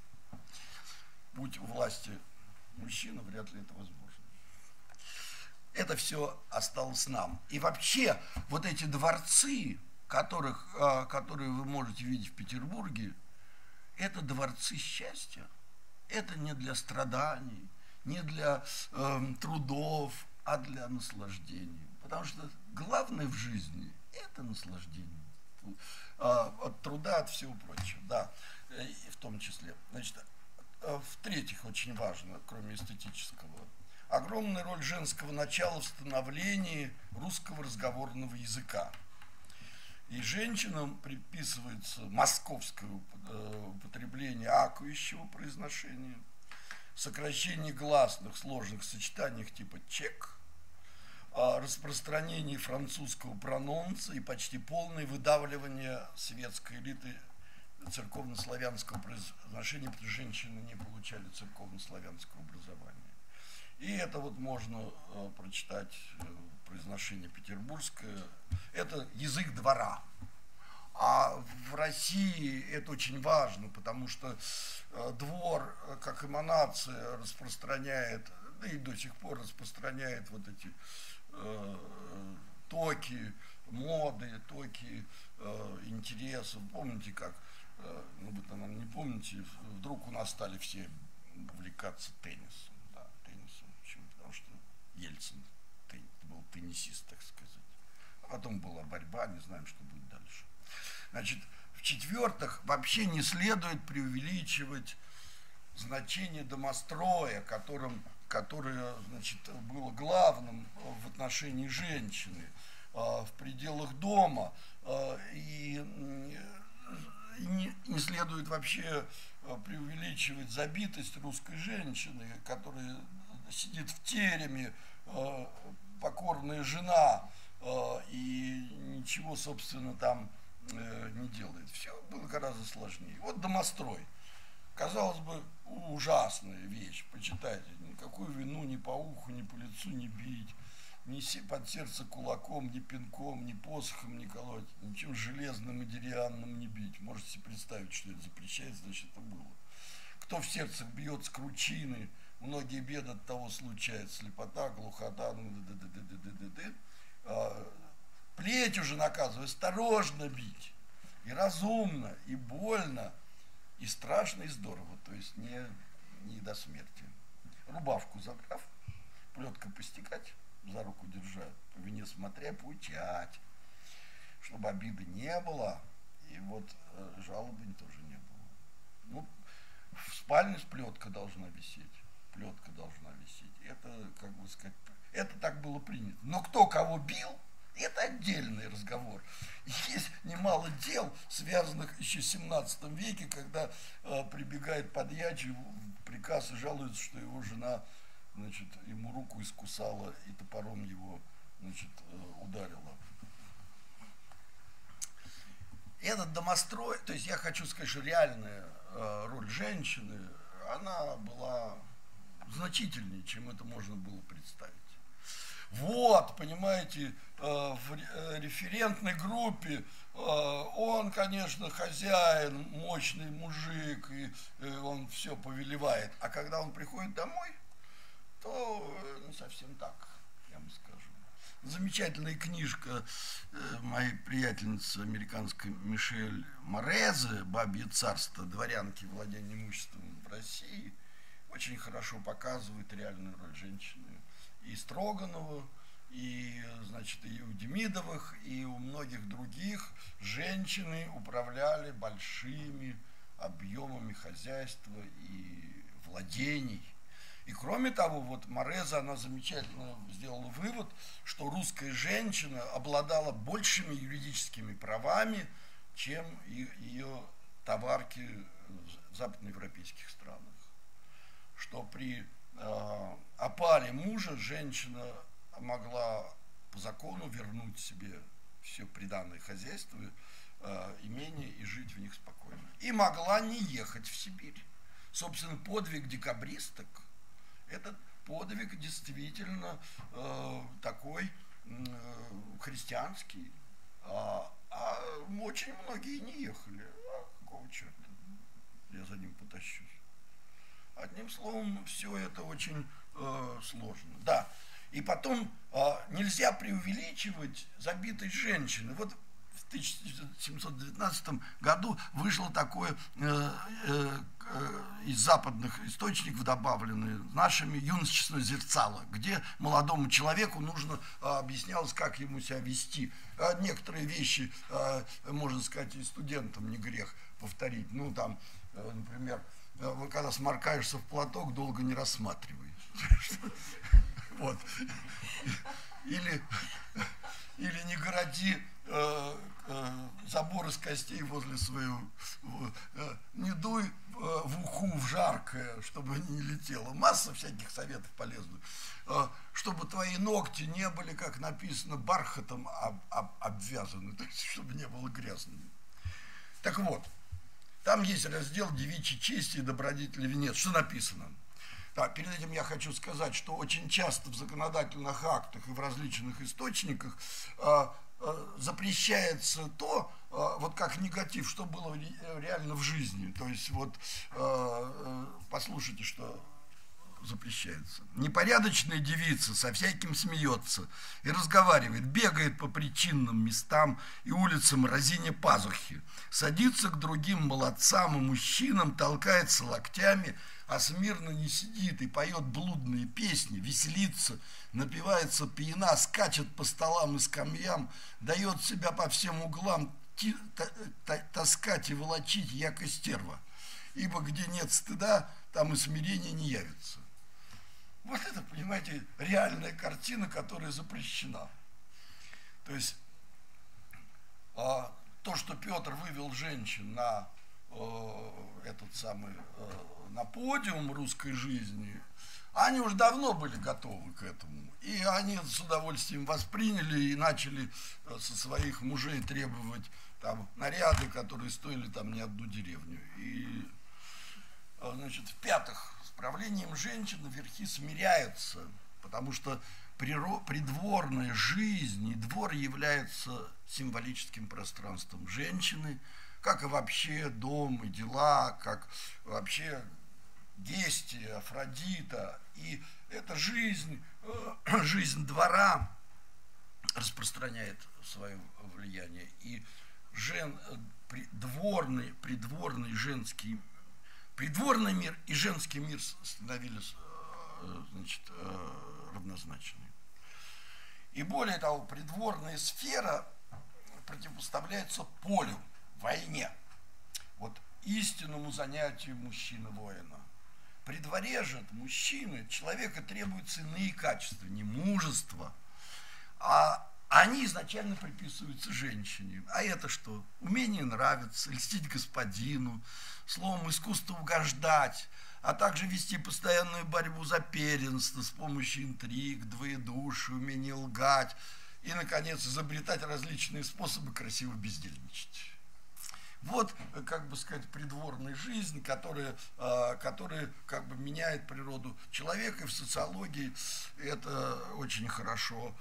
Будь у власти мужчина, вряд ли это возможно. Это все осталось нам. И вообще, вот эти дворцы, которых, которые вы можете видеть в Петербурге, это дворцы счастья. Это не для страданий, не для э, трудов, а для наслаждений. Потому что главное в жизни – это наслаждение. От труда, от всего прочего, да, и в том числе. Значит, в-третьих, очень важно, кроме эстетического, огромная роль женского начала в становлении русского разговорного языка. И женщинам приписывается московское употребление акающего произношения, сокращение гласных в сложных сочетаниях типа чек, распространение французского прононса и почти полное выдавливание светской элиты церковно-славянского произношения, потому что женщины не получали церковно-славянского образования. И это вот можно э, прочитать э, произношение петербургское. Это язык двора. А в России это очень важно, потому что э, двор, как эманация, распространяет, да и до сих пор распространяет вот эти э, токи моды, токи э, интересов. Помните, как, э, ну вы, наверное, не помните, вдруг у нас стали все увлекаться теннисом. Да, теннисом. Почему? Потому что Ельцин тен, был теннисист, так сказать. А потом была борьба, не знаем, что будет дальше. Значит, в-четвертых, вообще не следует преувеличивать значение домостроя, которым, которое, значит, было главным в отношении женщины э, в пределах дома. Э, и, и не, не следует вообще преувеличивать забитость русской женщины, которая сидит в тереме, э, покорная жена, э, и ничего, собственно, там не делает. Все было гораздо сложнее. Вот домострой. Казалось бы, ужасная вещь. Почитайте. Никакую вину ни по уху, ни по лицу не бить, ни под сердце кулаком, ни пинком, ни посохом не колоть, ничем железным и деревянным не бить. Можете себе представить, что это запрещается, значит, это было. Кто в сердце бьет с кручины, многие беды от того случаются. Слепота, глухота, ну, д-д-д-д-д-д-д. Плеть уже наказываю, осторожно бить, и разумно, и больно, и страшно, и здорово, то есть не, не до смерти. Рубашку задрав, плеткой постекать, за руку держать, по вине смотря, поучать, чтобы обиды не было, и вот э, жалобы тоже не было. Ну, в спальне плетка должна висеть, плетка должна висеть, это, как бы сказать, это так было принято. Но кто кого бил, это отдельный разговор. Есть немало дел, связанных еще в семнадцатом веке, когда э, прибегает подьячий, приказ и жалуется, что его жена, значит, ему руку искусала и топором его, значит, ударила. Этот домострой, то есть я хочу сказать, что реальная роль женщины, она была значительнее, чем это можно было представить. Вот, понимаете, в референтной группе он, конечно, хозяин, мощный мужик, и он все повелевает. А когда он приходит домой, то не совсем так, я вам скажу. Замечательная книжка моей приятельницы американской Мишель Морезе «Бабье царство. Дворянки владения имуществом в России» очень хорошо показывает реальную роль женщины. И Строганова, и, значит, и у Демидовых, и у многих других женщины управляли большими объемами хозяйства и владений. И кроме того, вот Мореза, она замечательно сделала вывод, что русская женщина обладала большими юридическими правами, чем ее товарки в западноевропейских странах. Что при э, опале мужа женщина могла по закону вернуть себе все приданное хозяйство, э, имение и жить в них спокойно. И могла не ехать в Сибирь. Собственно, подвиг декабристок, этот подвиг действительно э, такой э, христианский, а, а очень многие не ехали. А какого черта? Я за ним потащусь. Одним словом, все это очень э, сложно. Да. И потом э, нельзя преувеличивать забитость женщины. Вот в тысяча семьсот девятнадцатом году вышло такое э, э, э, из западных источников добавленное нашими юношеское зерцало, где молодому человеку нужно э, объяснялось, как ему себя вести. А некоторые вещи, э, можно сказать, и студентам не грех повторить. Ну, там, э, например, вы когда сморкаешься в платок, долго не рассматривай. Вот. Или, или не городи э, э, забор из костей возле своего. Э, не дуй э, в уху в жаркое, чтобы не летело. Масса всяких советов полезных. Э, чтобы твои ногти не были, как написано, бархатом об, об, обвязаны, то есть, чтобы не было грязными. Так вот. Там есть раздел «Девичьей чести и добродетели венец». Что написано? Да, перед этим я хочу сказать, что очень часто в законодательных актах и в различных источниках э, э, запрещается то, э, вот как негатив, что было реально в жизни. То есть вот э, э, послушайте, что запрещается. Непорядочная девица со всяким смеется и разговаривает, бегает по причинным местам и улицам разиня пазухи, садится к другим молодцам и мужчинам, толкается локтями, а смирно не сидит и поет блудные песни, веселится, напивается пьяна, скачет по столам и скамьям, дает себя по всем углам таскать и волочить, яко стерва. Ибо где нет стыда, там и смирение не явится. Вот это, понимаете, реальная картина, которая запрещена. То есть а, то, что Петр вывел женщин на э, этот самый э, на подиум русской жизни, они уже давно были готовы к этому. И они с удовольствием восприняли и начали со своих мужей требовать там наряды, которые стоили там не одну деревню. И, значит, в-пятых, с правлением женщин верхи смиряются, потому что придворная жизнь и двор являются символическим пространством женщины, как и вообще дом и дела, как вообще Гестия, Афродита. И эта жизнь, жизнь двора распространяет свое влияние. И жен, придворный, придворный женский, придворный мир и женский мир становились, значит, равнозначны. И более того, придворная сфера противопоставляется полю, войне, вот истинному занятию мужчины-воина. При дворе же от мужчины человека требуются иные качества, не мужество, а они изначально приписываются женщине. А это что? Умение нравиться, льстить господину, словом, искусство угождать, а также вести постоянную борьбу за первенство с помощью интриг, двоедушия, умения лгать и, наконец, изобретать различные способы красиво бездельничать. Вот, как бы сказать, придворная жизнь, которая, которая как бы меняет природу человека, и в социологии это очень хорошо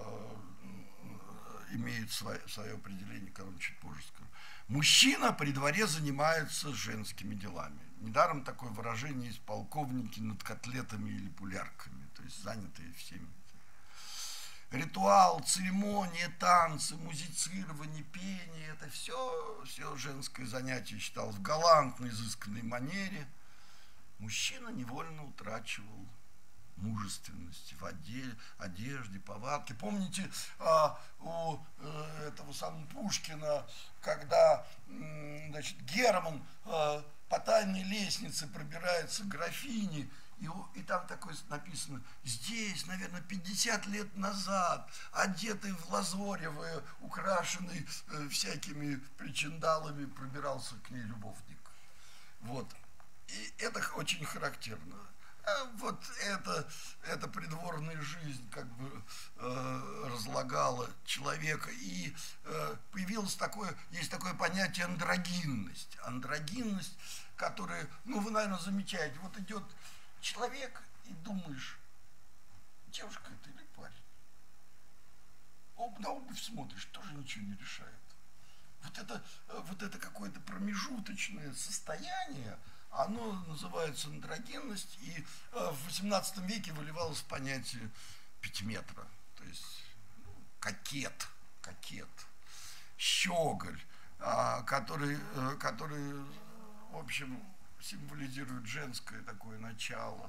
имеет свое, свое определение, которое чуть позже скажу. Мужчина при дворе занимается женскими делами. Недаром такое выражение есть: полковники над котлетами или пулярками, то есть занятые всеми. Ритуал, церемония, танцы, музицирование, пение – это все, все женское занятие считалось в галантной, изысканной манере. Мужчина невольно утрачивал мужественность в одежде, повадке. Помните, а, у а, этого самого Пушкина, когда, значит, Герман а, по тайной лестнице пробирается к графине, и, и там такое написано: здесь, наверное, пятьдесят лет назад, одетый в лазоревое, украшенный э, всякими причиндалами, пробирался к ней любовник. Вот. И это очень характерно. А вот это, эта придворная жизнь как бы э, разлагала человека, и э, появилось такое, есть такое понятие андрогинность. Андрогинность, которая, ну вы, наверное, замечаете, вот идет человек, и думаешь, девушка это или парень? Об, на обувь смотришь, тоже ничего не решает. Вот это, вот это какое-то промежуточное состояние, оно называется андрогинность, и в восемнадцатом веке выливалось в понятие пятиметра, то есть ну, кокет, кокет, щеголь, который, который, в общем, символизирует женское такое начало.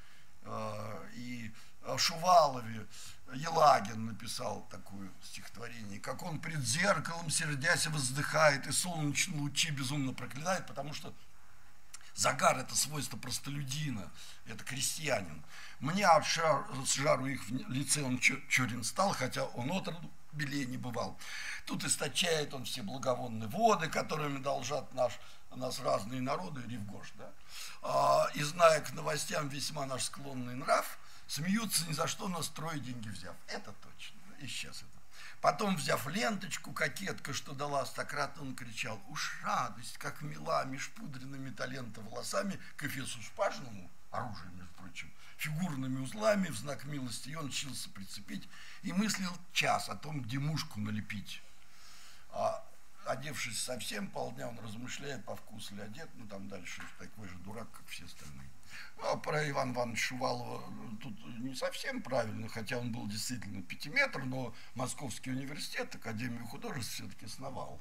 И о Шувалове Елагин написал такое стихотворение: как он пред зеркалом, сердясь, воздыхает и солнечные лучи безумно проклинает, потому что загар – это свойство простолюдина, это крестьянин. Мне от шар, с жару их в лице он черен стал, хотя он отроду белее не бывал. Тут источает он все благовонные воды, которыми должат наш, нас разные народы, Ривгош, да? А, и зная к новостям весьма наш склонный нрав, смеются ни за что, но строить деньги взяв. Это точно, и сейчас это. Потом, взяв ленточку, кокетка, что дала стократно, он кричал: уж радость, как мила, меж пудренными талента волосами, к эфесу шпажному, оружие, между прочим, фигурными узлами, в знак милости, и он учился прицепить, и мыслил час о том, где мушку налепить. А, одевшись совсем, полдня он размышляет, по вкусу ли одет, ну там дальше такой же дурак, как все остальные. А про Ивана Ивановича Шувалова тут не совсем правильно, хотя он был действительно пятиметр, но Московский университет, Академию художеств все-таки основал.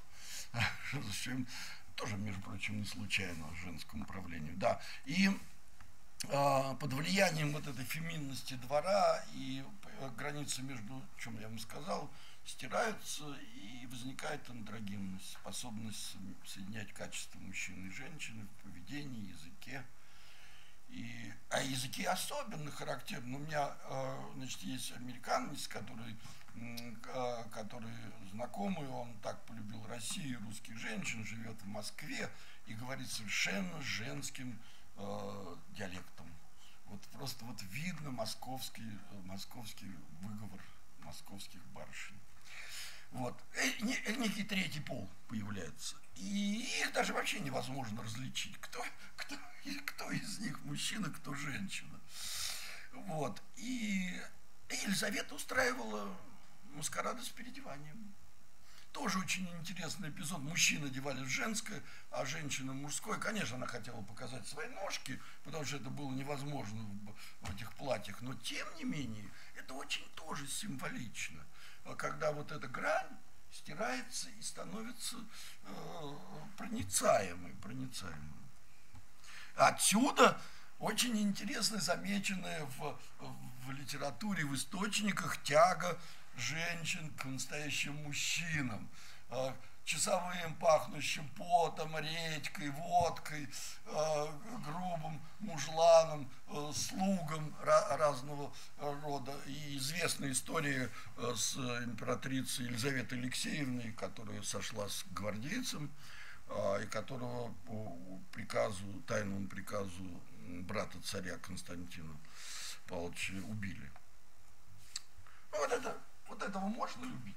Тоже, между прочим, не случайно женскому управлению. Да. И э, под влиянием вот этой феминности двора и границы между, о чем я вам сказал, стираются, и возникает андрогинность, способность соединять качества мужчины и женщины в поведении, языке. И, а языки особенно характерны. У меня, значит, есть американец, который, который знакомый, он так полюбил Россию, русских женщин, живет в Москве и говорит совершенно женским э, диалектом. Вот просто вот видно московский, московский выговор московских барышень. Вот. И некий третий пол появляется. И их даже вообще невозможно различить, кто, кто, кто из них мужчина, кто женщина. Вот. И Елизавета устраивала маскарады с переодеванием. Тоже очень интересный эпизод. Мужчины одевались в женское, а женщина в мужское. Конечно, она хотела показать свои ножки, потому что это было невозможно в, в этих платьях. Но тем не менее, это очень тоже символично. Когда вот эта грань стирается и становится э, проницаемой, проницаемой. Отсюда очень интересно замеченная в, в литературе, в источниках тяга женщин к настоящим мужчинам. часовым, пахнущим потом, редькой, водкой, э, грубым мужланом, э, слугам разного рода. И известная история с императрицей Елизаветой Алексеевной, которая сошла с гвардейцем, э, и которого по приказу, тайному приказу брата царя Константина Павловича убили. Ну, вот, это, вот этого можно любить.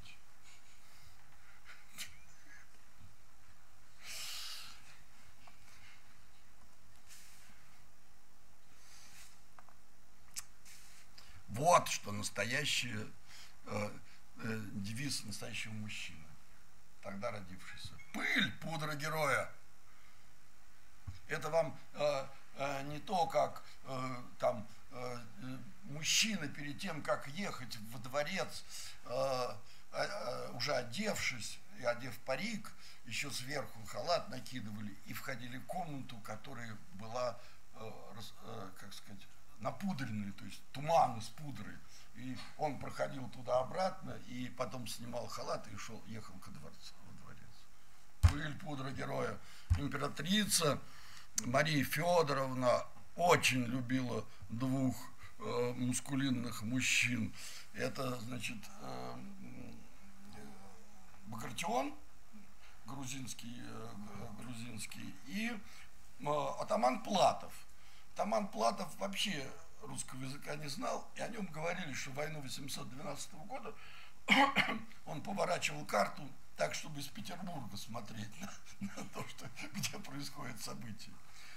Вот что настоящий э, э, девиз настоящего мужчины, тогда родившийся. Пыль, пудра героя. Это вам э, э, не то, как э, там э, мужчина перед тем, как ехать во дворец, э, э, уже одевшись и одев парик, еще сверху халат накидывали и входили в комнату, которая была, э, э, как сказать, напудренный, то есть туман из пудры. И он проходил туда-обратно, и потом снимал халат и шел, ехал ко дворцу, во дворец. Пыль, пудра героя. Императрица Мария Федоровна очень любила двух э, мускулинных мужчин. Это, значит, э, Багратион, грузинский, э, грузинский, и э, атаман Платов. Атаман Платов вообще русского языка не знал, и о нем говорили, что в войну восемьсот двенадцатого года он поворачивал карту так, чтобы из Петербурга смотреть на, на то, что, где происходят события.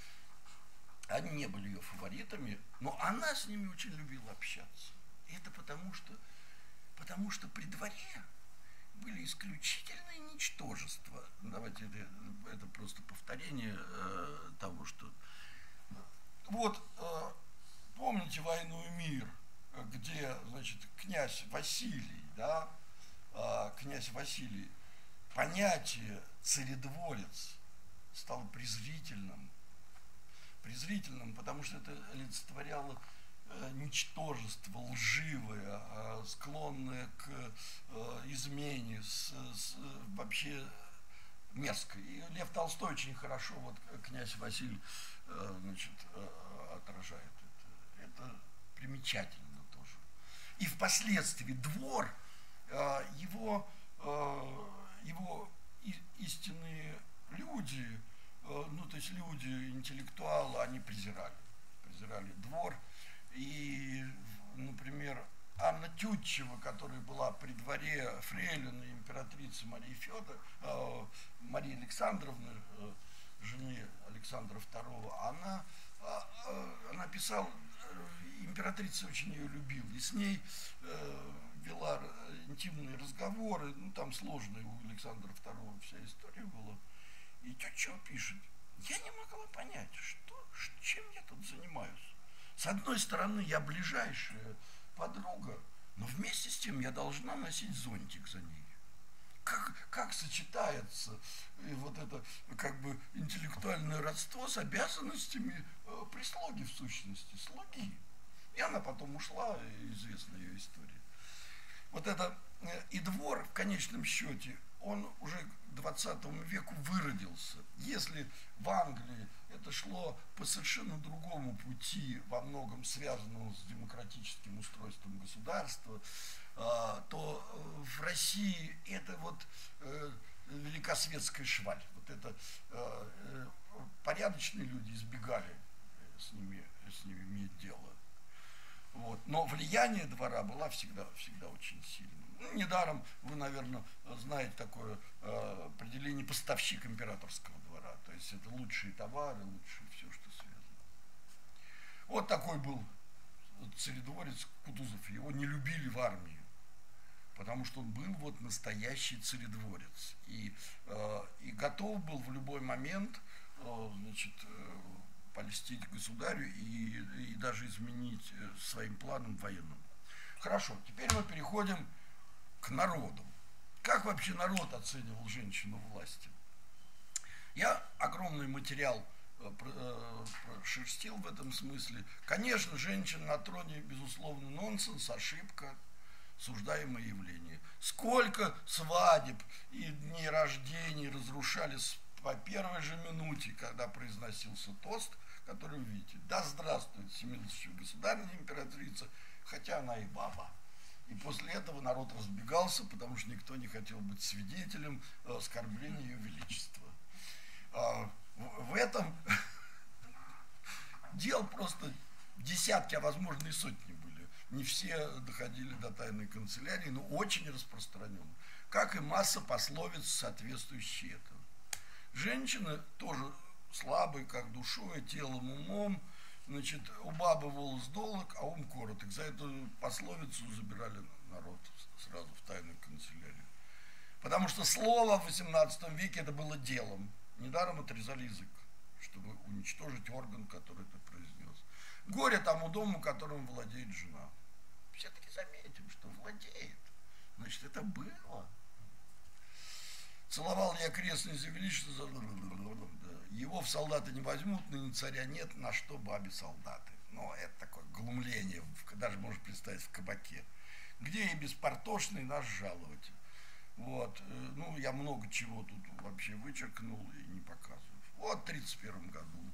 Они не были ее фаворитами, но она с ними очень любила общаться. И это потому что, потому что при дворе были исключительные ничтожества. Давайте, это, это просто повторение э, того, что... Вот, э, помните «Войну и мир», где, значит, князь Василий, да, э, князь Василий, понятие царедворец стало презрительным, презрительным, потому что это олицетворяло э, ничтожество, лживое, э, склонное к э, измене, с, с, вообще мерзкое. И Лев Толстой очень хорошо, вот князь Василий, значит, отражает это. Это примечательно тоже. И впоследствии двор, его, его истинные люди, ну, то есть люди, интеллектуалы, они презирали. Презирали двор. И, например, Анна Тютчева, которая была при дворе фрейлины императрицы Марии Федор, э, Марии Александровны, э, жены Александра второго, она, э, она писала, э, императрица очень ее любила, и с ней э, вела интимные разговоры, ну там сложная у Александра второго вся история была. И Тютчева пишет: я не могла понять, что, чем я тут занимаюсь. С одной стороны, я ближайшая подруга, но вместе с тем я должна носить зонтик за ней. Как, как сочетается и вот это как бы интеллектуальное родство с обязанностями э, прислуги, в сущности, слуги. И она потом ушла, известна ее история. Вот это э, и двор в конечном счете, он уже к двадцатому веку выродился. Если в Англии это шло по совершенно другому пути, во многом связанному с демократическим устройством государства, то в России это вот великосветская шваль. Вот это порядочные люди избегали с ними, с ними иметь дело. Вот. Но влияние двора было всегда, всегда очень сильным. Ну, недаром вы, наверное, знаете такое э, определение поставщик императорского двора. То есть это лучшие товары, лучшие все, что связано. Вот такой был царедворец Кутузов. Его не любили в армии, потому что он был вот настоящий царедворец. И, э, и готов был в любой момент э, значит, э, польстить государю и, и даже изменить своим планам военным. Хорошо, теперь мы переходим к народу. Как вообще народ оценивал женщину в власти? Я огромный материал прошерстил в этом смысле. Конечно, женщина на троне, безусловно, нонсенс, ошибка. осуждаемое явление. Сколько свадеб и дней рождений разрушались по первой же минуте, когда произносился тост, который вы видите. Да здравствует всемилостивая государыня императрица, хотя она и баба. И после этого народ разбегался, потому что никто не хотел быть свидетелем оскорбления ее величества. В этом дел просто десятки, а возможно и сотни были. Не все доходили до тайной канцелярии, но очень распространенно. Как и масса пословиц, соответствующие этому. Женщины тоже слабые, как душой, телом, умом. Значит, у бабы волос долг, а ум короток. За эту пословицу забирали народ сразу в тайную канцелярию. Потому что слово в восемнадцатом веке это было делом. Недаром отрезали язык, чтобы уничтожить орган, который это произнес. Горе тому дому, которым владеет жена. Все-таки заметим, что владеет. Значит, это было. Целовал я крестность величества, его в солдаты не возьмут, ныне царя нет, на что бабе солдаты. Но это такое глумление, даже можно представить в кабаке. Где и беспартошный нас жаловать. Вот, ну, я много чего тут вообще вычеркнул и не показываю. Вот в тридцать первом году.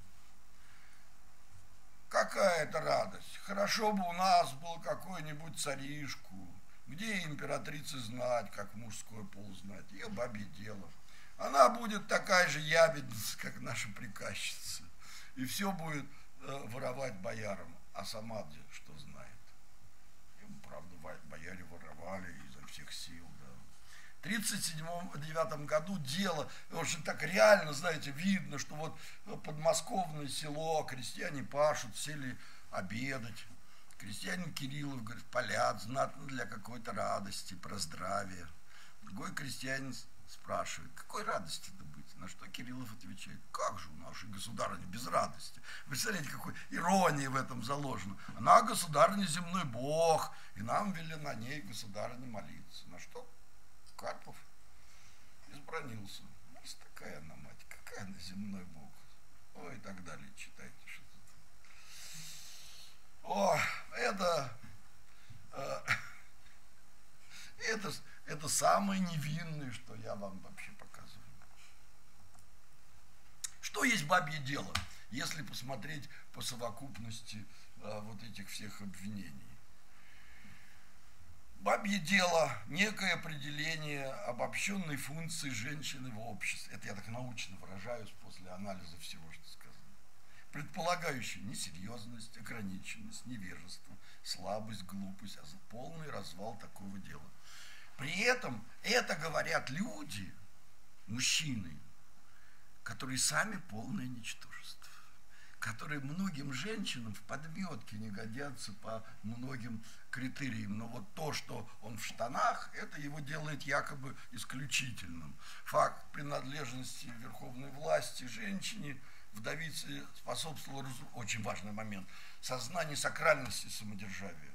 Какая это радость. Хорошо бы у нас был какой-нибудь царишку. Где императрице знать, как мужской пол знать? Ее бабье дело. Она будет такая же ябедница, как наша приказчица. И все будет э, воровать боярам. А сама где что знает? И, правда, бояре воровали изо всех сил. Да. В тридцать девятом году дело, очень так реально, знаете, видно, что вот подмосковное село, крестьяне пашут, сели обедать. Крестьянин Кириллов, говорит, палят, знатно для какой-то радости, про здравие. Другой крестьянин спрашивает, какой радости это быть? На что Кириллов отвечает, как же у нашей государыни без радости? Вы представляете, какой иронии в этом заложено. Она государыня земной бог, и нам велено на ней государыне молиться. На что Карпов избранился. Есть такая она, мать, какая она земной бог. Ой, и так далее, читайте, что тут. О, это, э, это, это самое невинное, что я вам вообще показываю. Что есть бабье дело, если посмотреть по совокупности э, вот этих всех обвинений? Бабье дело – некое определение обобщенной функции женщины в обществе. Это я так научно выражаюсь после анализа всего, что сказано. Предполагающее несерьезность, ограниченность, невежество, слабость, глупость, а полный развал такого дела. При этом это говорят люди, мужчины, которые сами полное ничтожество, которые многим женщинам в подметке не годятся по многим критериям. Но вот то, что он в штанах, это его делает якобы исключительным. Факт принадлежности верховной власти женщине, вдовице способствовал, очень важный момент, сознание сакральности самодержавия.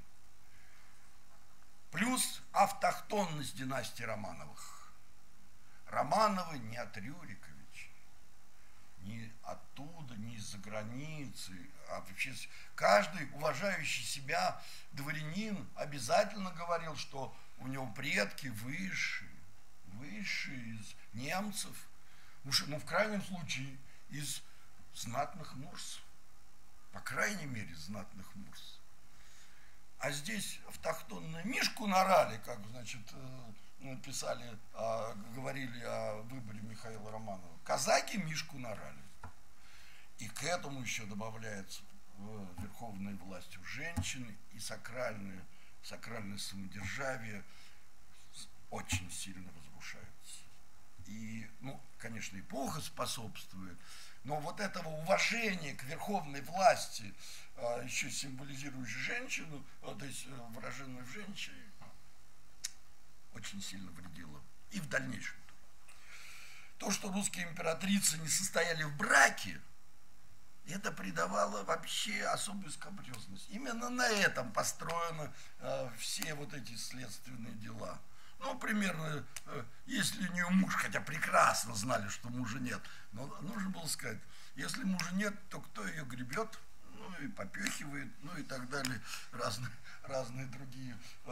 Плюс автохтонность династии Романовых. Романовы не от Рюриковича, не оттуда, не из-за границы, а вообще каждый уважающий себя дворянин обязательно говорил, что у него предки высшие, высшие из немцев, ну, в крайнем случае, из знатных мурс, по крайней мере, знатных мурс. А здесь автохтонные Мишку нарали, как, значит, писали, говорили о выборе Михаила Романова. Казаки Мишку нарали. И к этому еще добавляется верховная власть у женщины и сакральное, сакральное самодержавие очень сильно разрушается. И, ну, конечно, эпоха способствует, но вот этого уважения к верховной власти, еще символизирующей женщину, то есть выраженную в женщине, очень сильно вредило. И в дальнейшем. То, что русские императрицы не состояли в браке, это придавало вообще особую скабрезность. Именно на этом построены все вот эти следственные дела. Ну, примерно, если у нее муж, хотя прекрасно знали, что мужа нет, но нужно было сказать, если мужа нет, то кто ее гребет, ну и попехивает, ну и так далее, разные, разные другие э,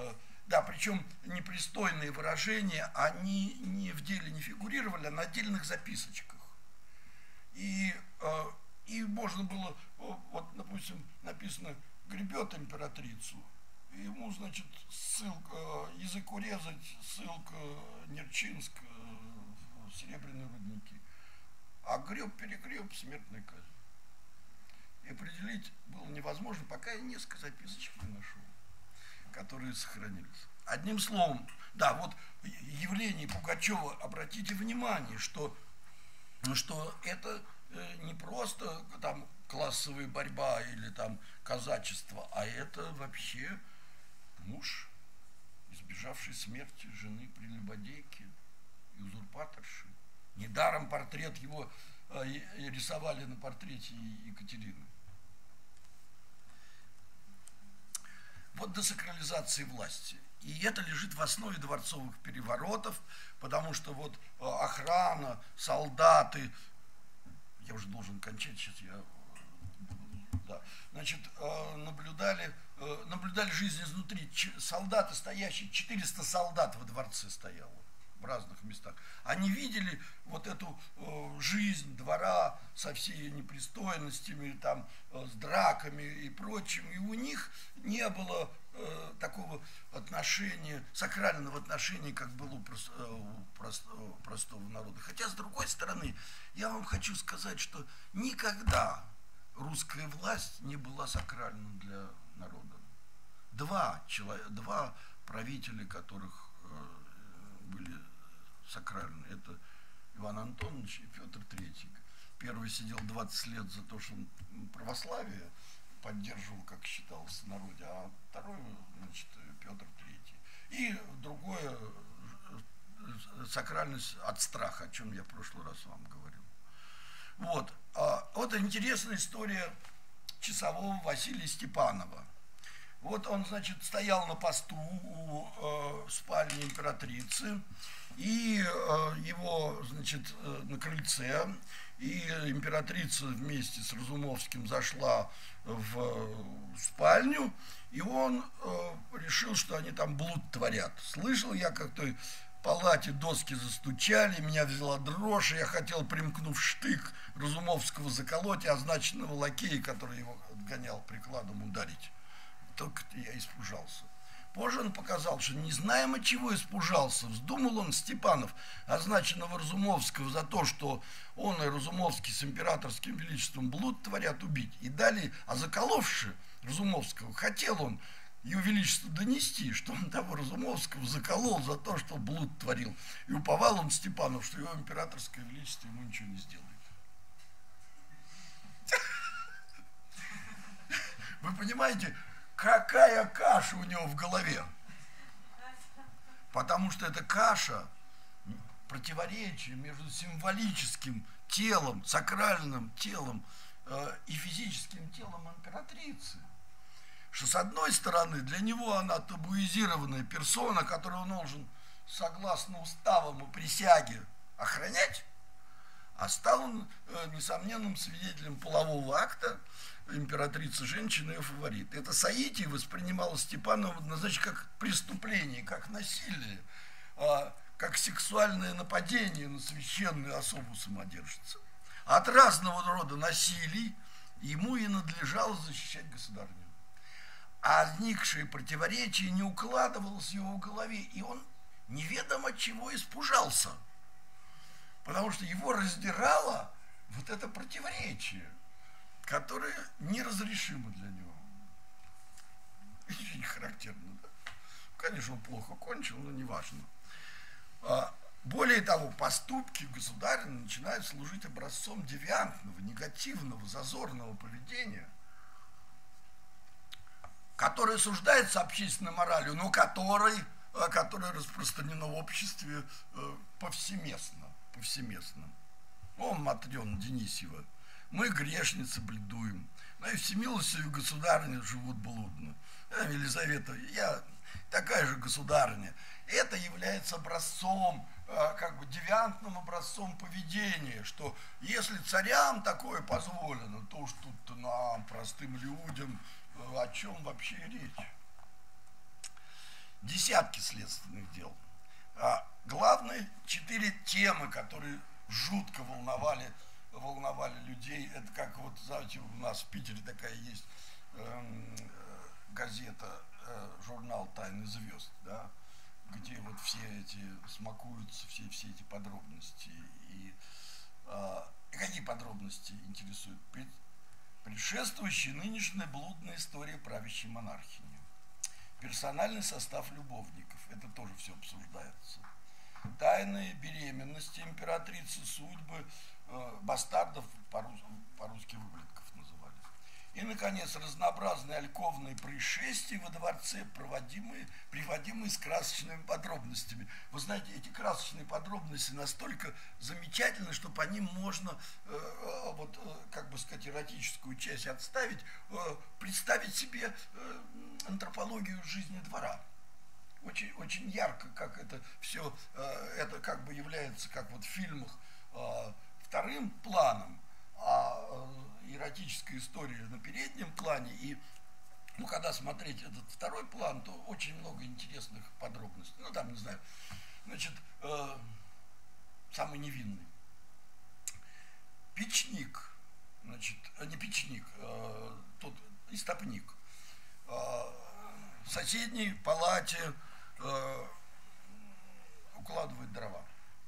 Да, причем непристойные выражения, они не в деле не фигурировали, а на отдельных записочках. И, и можно было, вот, допустим, написано «гребет императрицу», и ему, значит, ссылка, язык урезать, ссылка Нерчинск, Серебряные рудники. А греб-перегреб, смертная казнь. И определить было невозможно, пока я несколько записочек не нашел, которые сохранились. Одним словом, да, вот явление Пугачева, обратите внимание, что, что это не просто там классовая борьба или там казачество, а это вообще муж, избежавший смерти жены прелюбодейки и узурпаторши. Недаром портрет его рисовали на портрете Екатерины. Вот десакрализация власти. И это лежит в основе дворцовых переворотов, потому что вот охрана, солдаты, я уже должен кончать, сейчас я, да, значит, наблюдали, наблюдали жизнь изнутри. Солдаты стоящие, четыреста солдат во дворце стояло в разных местах. Они видели вот эту э, жизнь двора со всей непристойностями, там, э, с драками и прочим, и у них не было э, такого отношения, сакрального отношения, как было у, прос, э, у простого, простого народа. Хотя, с другой стороны, я вам хочу сказать, что никогда русская власть не была сакральна для народа. Два, человек, два правителя, которых э, были сакральны, это Иван Антонович и Петр Третий. Первый сидел двадцать лет за то, что он православие поддерживал, как считалось в народе, а второй, значит, Петр Третий. И другое, сакральность от страха, о чем я в прошлый раз вам говорил. Вот, а, вот интересная история часового Василия Степанова. Вот он, значит, стоял на посту у э, спальни императрицы, и э, его, значит, э, на крыльце, и императрица вместе с Разумовским зашла в э, спальню, и он э, решил, что они там блуд творят. Слышал я, как в той палате доски застучали, меня взяла дрожь, и я хотел, примкнув штык Разумовского, заколоть, и означенного лакея, который его отгонял прикладом, ударить. Только я испужался. Позже он показал, что не знаем, от чего испужался. Вздумал он Степанов, означенного Разумовского, за то, что он и Разумовский с императорским величеством блуд творят, убить. И далее, а заколовши Разумовского, хотел он его величеству донести, что он того Разумовского заколол за то, что блуд творил. И уповал он Степанов, что его императорское величество ему ничего не сделает. Вы понимаете, какая каша у него в голове? Потому что это каша, противоречие между символическим телом, сакральным телом э, и физическим телом императрицы. Что с одной стороны, для него она табуизированная персона, которую он должен, согласно уставам и присяге, охранять, а стал он э, несомненным свидетелем полового акта императрицы женщины, ее фаворит. Это соитие воспринималось Степановым, значит, как преступление, как насилие, э, как сексуальное нападение на священную особу самодержца. От разного рода насилий ему и надлежало защищать государню. А возникшее противоречие не укладывалось в его голове, и он неведомо чего испужался, потому что его раздирало вот это противоречие, которое неразрешимо для него. Очень характерно, да? Конечно, он плохо кончил, но неважно. Более того, поступки государя начинают служить образцом девиантного, негативного, зазорного поведения, которое осуждается общественной моралью, но которое, которое распространено в обществе повсеместно. повсеместно. О, Матрена Денисьева, мы, грешницы, бледуем, но и всемилостивые государыни живут блудно. Елизавета, я такая же государыня. Это является образцом, как бы девиантным образцом поведения, что если царям такое позволено, то уж тут нам, простым людям, о чем вообще речь. десятки следственных дел. А главные четыре темы, которые жутко волновали, волновали людей, это как вот, знаете, у нас в Питере такая есть э, газета, э, журнал «Тайны звезд», да, где вот все эти смакуются, все, все эти подробности. И, э, и какие подробности интересуют? Предшествующая нынешняя блудная история правящей монархии. Персональный состав любовников, это тоже все обсуждается. Тайные беременности императрицы, судьбы, э, бастардов, по-русски, по-русски выблетков назывались. И, наконец, разнообразные альковные происшествия во дворце, проводимые, приводимые с красочными подробностями. Вы знаете, эти красочные подробности настолько замечательны, что по ним можно, э, вот, э, как бы сказать, эротическую часть отставить, э, представить себе э, антропологию жизни двора. Очень, очень ярко, как это все, э, это как бы является, как вот в фильмах, э, вторым планом, а э, эротическая история на переднем плане. И, ну, когда смотреть этот второй план, то очень много интересных подробностей. Ну, там, не знаю, значит, э, самый невинный. Печник, значит, не печник, э, тот истопник. Э, в соседней палате э, укладывает дрова.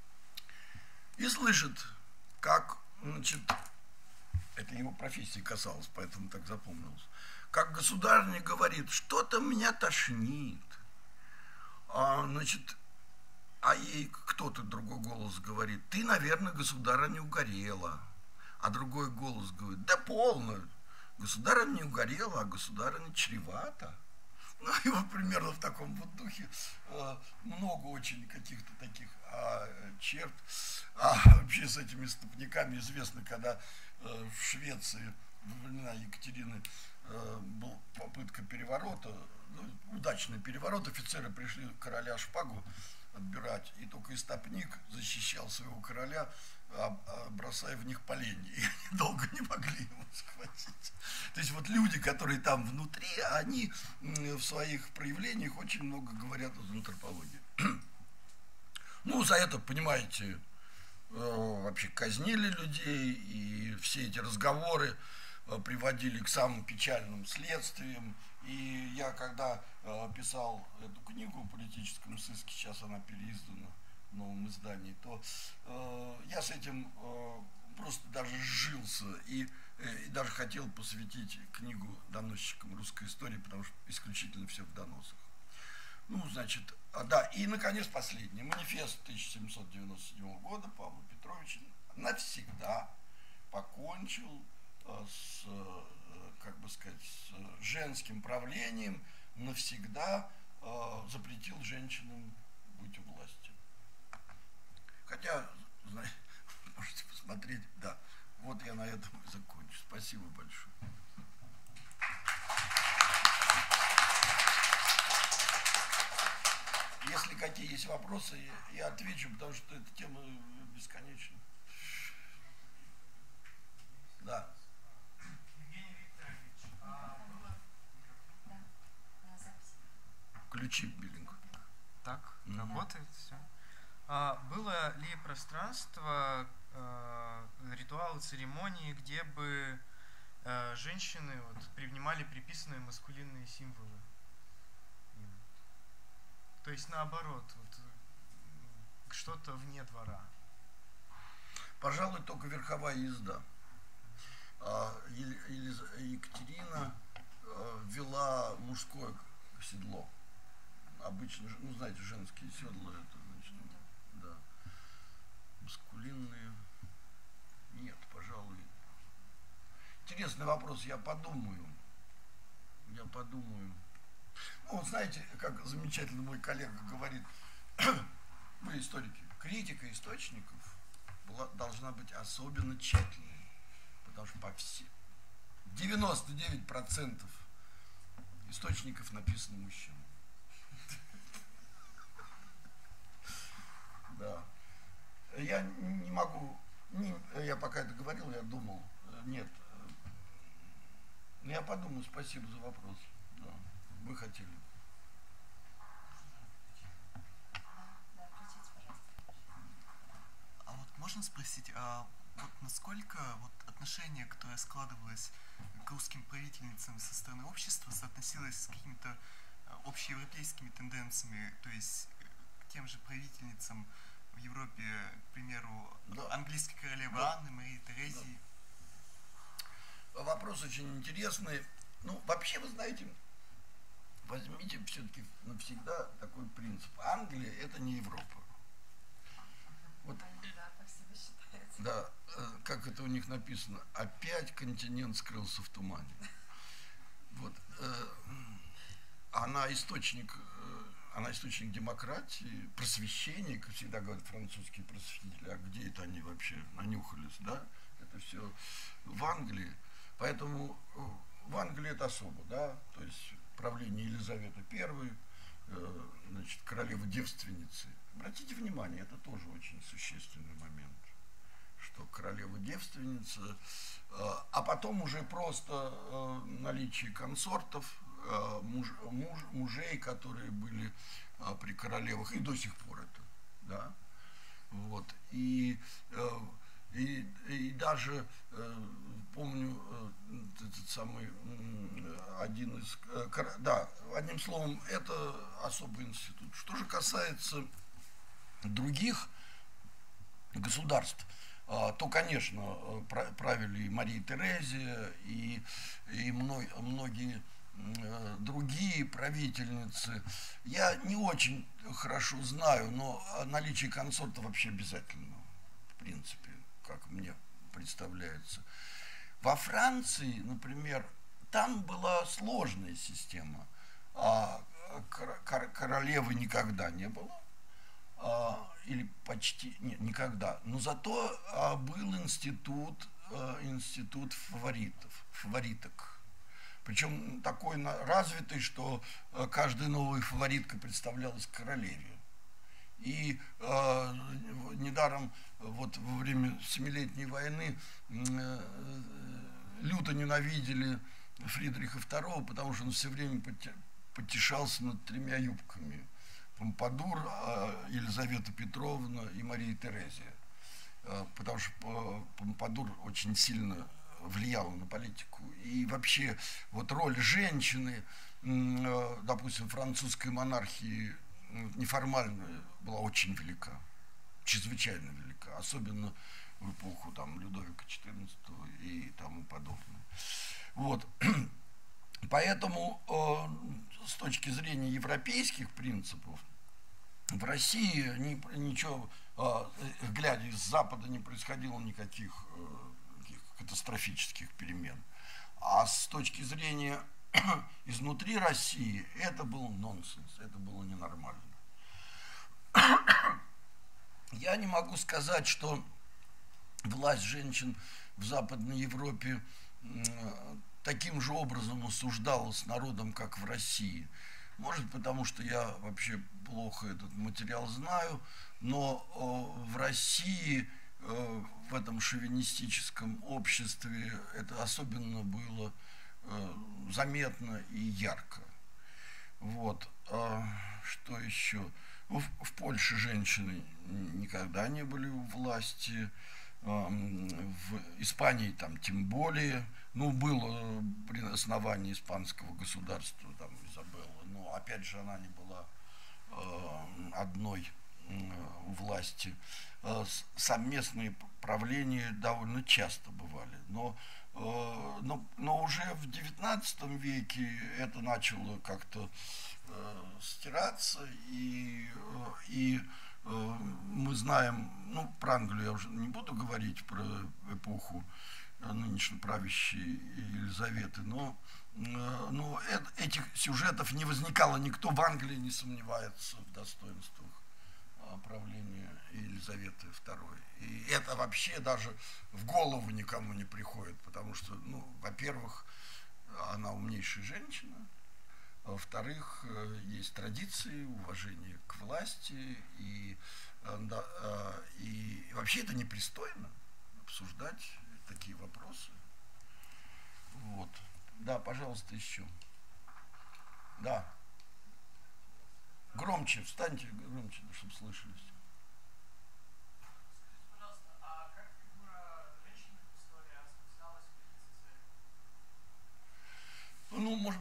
И слышит, как, значит, это его профессии касалось, поэтому так запомнилось, как государыня говорит, что-то меня тошнит. А, значит, а ей кто-то, другой голос говорит, ты, наверное, государыня угорела. А другой голос говорит, да полно, государыня не угорела, а государыня чревата. Ну, и вот примерно в таком вот духе э, много очень каких-то таких а, черт. А вообще с этими стопниками известно, когда э, в Швеции во времена Екатерины э, была попытка переворота, ну, удачный переворот, офицеры пришли короля шпагу отбирать, и только истопник защищал своего короля, а, а, бросая в них поленья, и они долго не могли его схватить. То есть вот люди, которые там внутри, они в своих проявлениях очень много говорят о антропологии. Ну, за это, понимаете, вообще казнили людей, и все эти разговоры приводили к самым печальным следствиям. И я, когда писал эту книгу о политическом сыске, сейчас она переиздана в новом издании, то э, я с этим э, просто даже сжился и, э, и даже хотел посвятить книгу доносчикам русской истории, потому что исключительно все в доносах. Ну, значит, а, да, и, наконец, последний. Манифест тысяча семьсот девяносто седьмого года Павла Петровича навсегда покончил э, с, э, как бы сказать, с женским правлением, навсегда э, запретил женщинам быть у власти. Хотя, знаете, можете посмотреть, да, вот я на этом и закончу. Спасибо большое. Если какие есть вопросы, я, я отвечу, потому что эта тема бесконечна. Да. Евгений Викторович, а было... Включи биллинг. Так, Mm-hmm. работает все. А было ли пространство, э, ритуалы, церемонии, где бы э, женщины вот, привнимали приписанные маскулинные символы? То есть наоборот, вот, что-то вне двора. Пожалуй, только верховая езда. Екатерина ввела мужское седло. Обычно, ну, знаете, женские седла, это, значит, да. Маскулинные. Нет, пожалуй. Интересный вопрос, я подумаю. Я подумаю. Ну, знаете, как замечательно мой коллега говорит, вы историки, критика источников была, должна быть особенно тщательной, потому что по всем девяносто девять процентов источников написано мужчинам. Да. Я не могу, не, я пока это говорил, я думал, нет. Но я подумаю, спасибо за вопрос. Да. Вы хотели. можно спросить, а вот насколько вот отношение, которое складывалось к русским правительницам со стороны общества, соотносилось с какими-то общеевропейскими тенденциями, то есть к тем же правительницам в Европе, к примеру, да. английской королевы да. Анны, Марии Терезии? Да. Вопрос очень интересный. Ну, вообще, вы знаете, возьмите все-таки навсегда такой принцип. Англия – это не Европа. Вот, да, так себе считается. Да, как это у них написано, опять континент скрылся в тумане. Вот, она источник, она источник демократии, просвещения, как всегда говорят французские просветители, а где это они вообще нанюхались, да? Это все в Англии. Поэтому в Англии это особо, да, то есть правление Елизаветы Первой, значит, королевы-девственницы. Обратите внимание, это тоже очень существенный момент, что королева-девственница, а потом уже просто наличие консортов, муж, муж, мужей, которые были при королевах, и до сих пор это, да, вот, и, и, и даже, помню, этот самый, один из, да, одним словом, это особый институт. Что же касается других государств, то, конечно, правили и Мария Терезия, и, и многие другие правительницы. Я не очень хорошо знаю, но наличие консорта вообще обязательно, в принципе, как мне представляется. Во Франции, например, там была сложная система. Королевы никогда не было. Или почти, нет, никогда. Но зато был институт, институт фаворитов, фавориток. Причем такой развитый, что каждая новая фаворитка представлялась королеве. И э, недаром вот во время Семилетней войны э, люто ненавидели Фридриха Второго, потому что он все время потешался над тремя юбками. Помпадур, Елизавета Петровна и Мария Терезия. Потому что Помпадур очень сильно влияла на политику. И вообще вот роль женщины, допустим, французской монархии неформальная была очень велика, чрезвычайно велика, особенно в эпоху там, Людовика четырнадцатого и тому подобное. Вот. Поэтому э, с точки зрения европейских принципов в России ни, ничего, э, глядя из Запада, не происходило никаких э, катастрофических перемен. А с точки зрения изнутри России это был нонсенс, это было ненормально. Я не могу сказать, что власть женщин в Западной Европе э, таким же образом осуждалась с народом, как в России. Может, потому что я вообще плохо этот материал знаю, но э, в России, э, в этом шовинистическом обществе, это особенно было э, заметно и ярко. Вот. А что еще? В, в Польше женщины никогда не были у власти, э, в Испании там тем более. Ну, было при основании испанского государства, там, Изабелла, но, опять же, она не была э, одной э, у власти. Э, совместные правления довольно часто бывали, но, э, но, но уже в девятнадцатом веке это начало как-то э, стираться, и, э, и э, мы знаем, ну, про Англию я уже не буду говорить, про эпоху нынешней правящей Елизаветы, но, но этих сюжетов не возникало, никто в Англии не сомневается в достоинствах правления Елизаветы Второй. И это вообще даже в голову никому не приходит, потому что, ну, во-первых, она умнейшая женщина, а во-вторых, есть традиции, уважение к власти, и, да, и вообще это непристойно обсуждать такие вопросы. Вот. Да, пожалуйста, еще. Да. Громче, встаньте, громче, чтобы слышались. Скажите, пожалуйста, а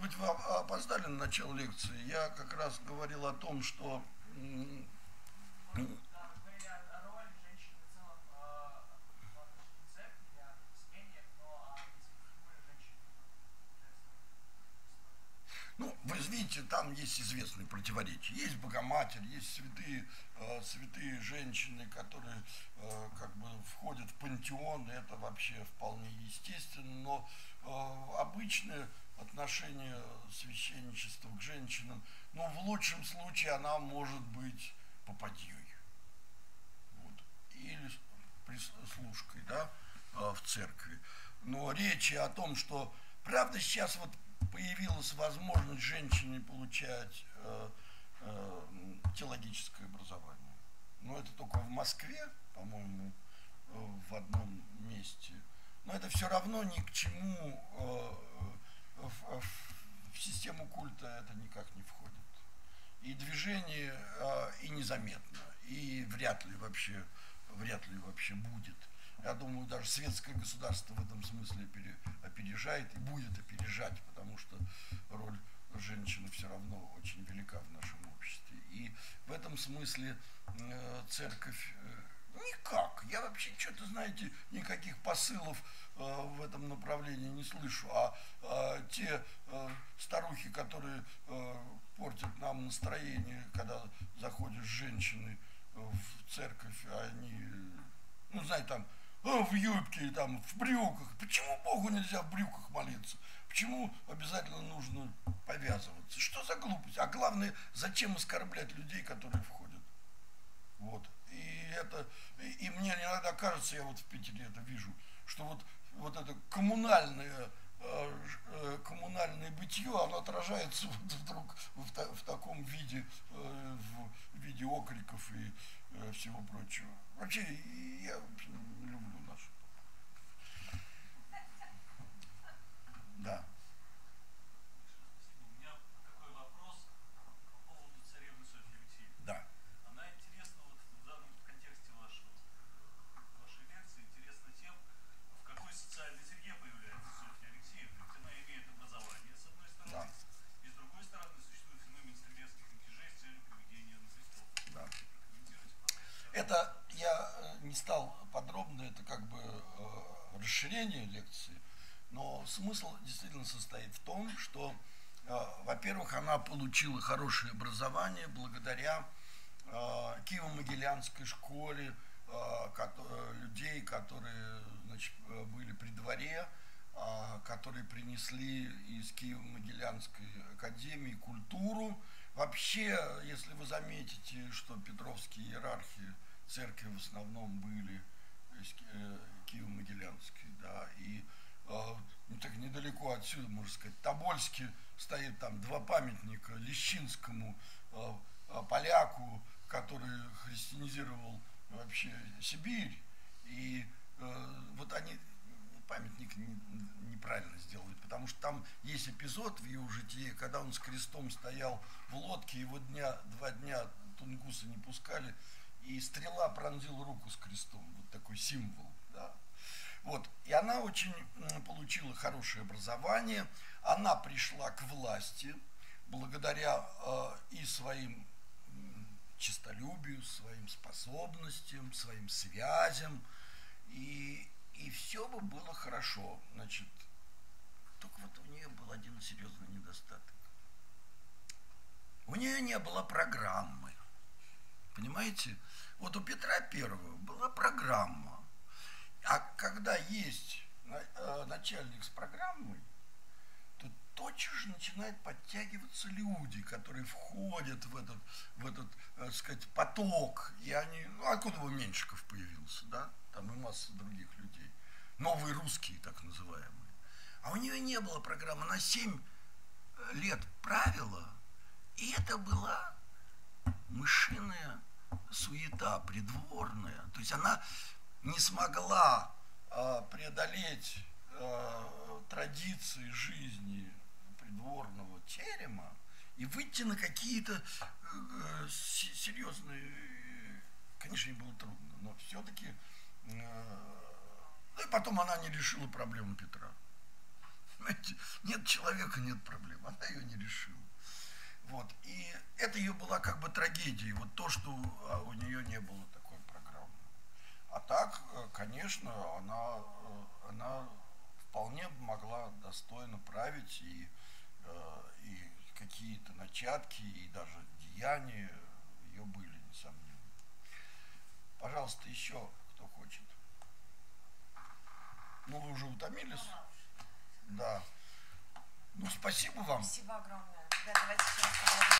быть, вы опоздали на начало лекции. Я как раз говорил о том, что ну, вы видите, там есть известные противоречия. Есть Богоматерь, есть святые, э, святые женщины, которые э, как бы входят в пантеон, и это вообще вполне естественно, но э, обычное отношение священничества к женщинам, ну, в лучшем случае она может быть попадьей. Вот. Или прислужкой, да, э, в церкви. Но речи о том, что, правда, сейчас вот появилась возможность женщине получать э, э, теологическое образование. Но это только в Москве, по-моему, э, в одном месте. Но это все равно ни к чему э, в, в систему культа это никак не входит. И движение э, и незаметно, и вряд ли вообще, вряд ли вообще будет. Я думаю, даже светское государство в этом смысле опережает и будет опережать, потому что роль женщины все равно очень велика в нашем обществе. И в этом смысле э, церковь э, никак. Я вообще что-то, знаете, никаких посылов э, в этом направлении не слышу. А э, те э, старухи, которые э, портят нам настроение, когда заходят женщины в церковь, они, ну, знаете, там, в юбке, там, в брюках. Почему Богу нельзя в брюках молиться? Почему обязательно нужно повязываться? Что за глупость? А главное, зачем оскорблять людей, которые входят? Вот. И это, и, и мне иногда кажется, я вот в Питере это вижу, что вот, вот это коммунальное, э, коммунальное бытие, оно отражается вот вдруг в, в таком виде, э, в виде окриков и э, всего прочего. Вообще, я люблю нашу. Да. У меня такой вопрос по поводу царевны Софьи Алексеевны. Да. Она интересна вот в данном контексте вашего, вашей лекции, интересна тем, в какой социальной среде появляется Софья Алексеевна. Ведь она имеет образование, с одной стороны, Да. и с другой стороны существует феномен стрелецких мятежей с целью проведения на престол. Да. Комментируйте, пожалуйста. Это я не стал подробно, это как бы э, расширение лекции, но смысл действительно состоит в том, что, э, во-первых, она получила хорошее образование благодаря э, Киево-Могилянской школе, э, ко- людей, которые, значит, были при дворе, э, которые принесли из Киево-Могилянской академии культуру. Вообще, если вы заметите, что петровские иерархи церкви в основном были из Киево-Могилянской, да, и э, так недалеко отсюда, можно сказать, в Тобольске стоит там два памятника Лещинскому э, поляку, который христианизировал вообще Сибирь, и э, вот они памятник не, неправильно сделали, потому что там есть эпизод в его житии, когда он с крестом стоял в лодке, его дня, два дня тунгусы не пускали, и стрела пронзила руку с крестом, вот такой символ, да. Вот, и она очень получила хорошее образование, она пришла к власти благодаря э, и своим честолюбию, своим способностям, своим связям, и И все бы было хорошо, значит, только вот у нее был один серьезный недостаток. У нее не было программы, понимаете? Вот у Петра Первого была программа, а когда есть начальник с программой, то тотчас же начинают подтягиваться люди, которые входят в этот, в этот, так сказать, поток, и они, ну, откуда бы Меньшиков появился, да? Там и масса других людей. Новые русские, так называемые. А у нее не было программы. Она семь лет правила, и это была мышиная суета, придворная. То есть она не смогла э, преодолеть э, традиции жизни придворного терема и выйти на какие-то э, серьезные... Конечно, ей было трудно, но все-таки... Ну и потом она не решила проблему Петра. Понимаете? Нет человека, нет проблем. Она ее не решила. Вот. И это ее была как бы трагедия. Вот то, что у нее не было такой программы. А так, конечно, она, она вполне могла достойно править, и, и какие-то начатки, и даже деяния ее были, несомненно. Пожалуйста, еще кто хочет. Ну, вы уже утомились? Да. Ну, спасибо вам. Спасибо огромное. Ребята, давайте еще раз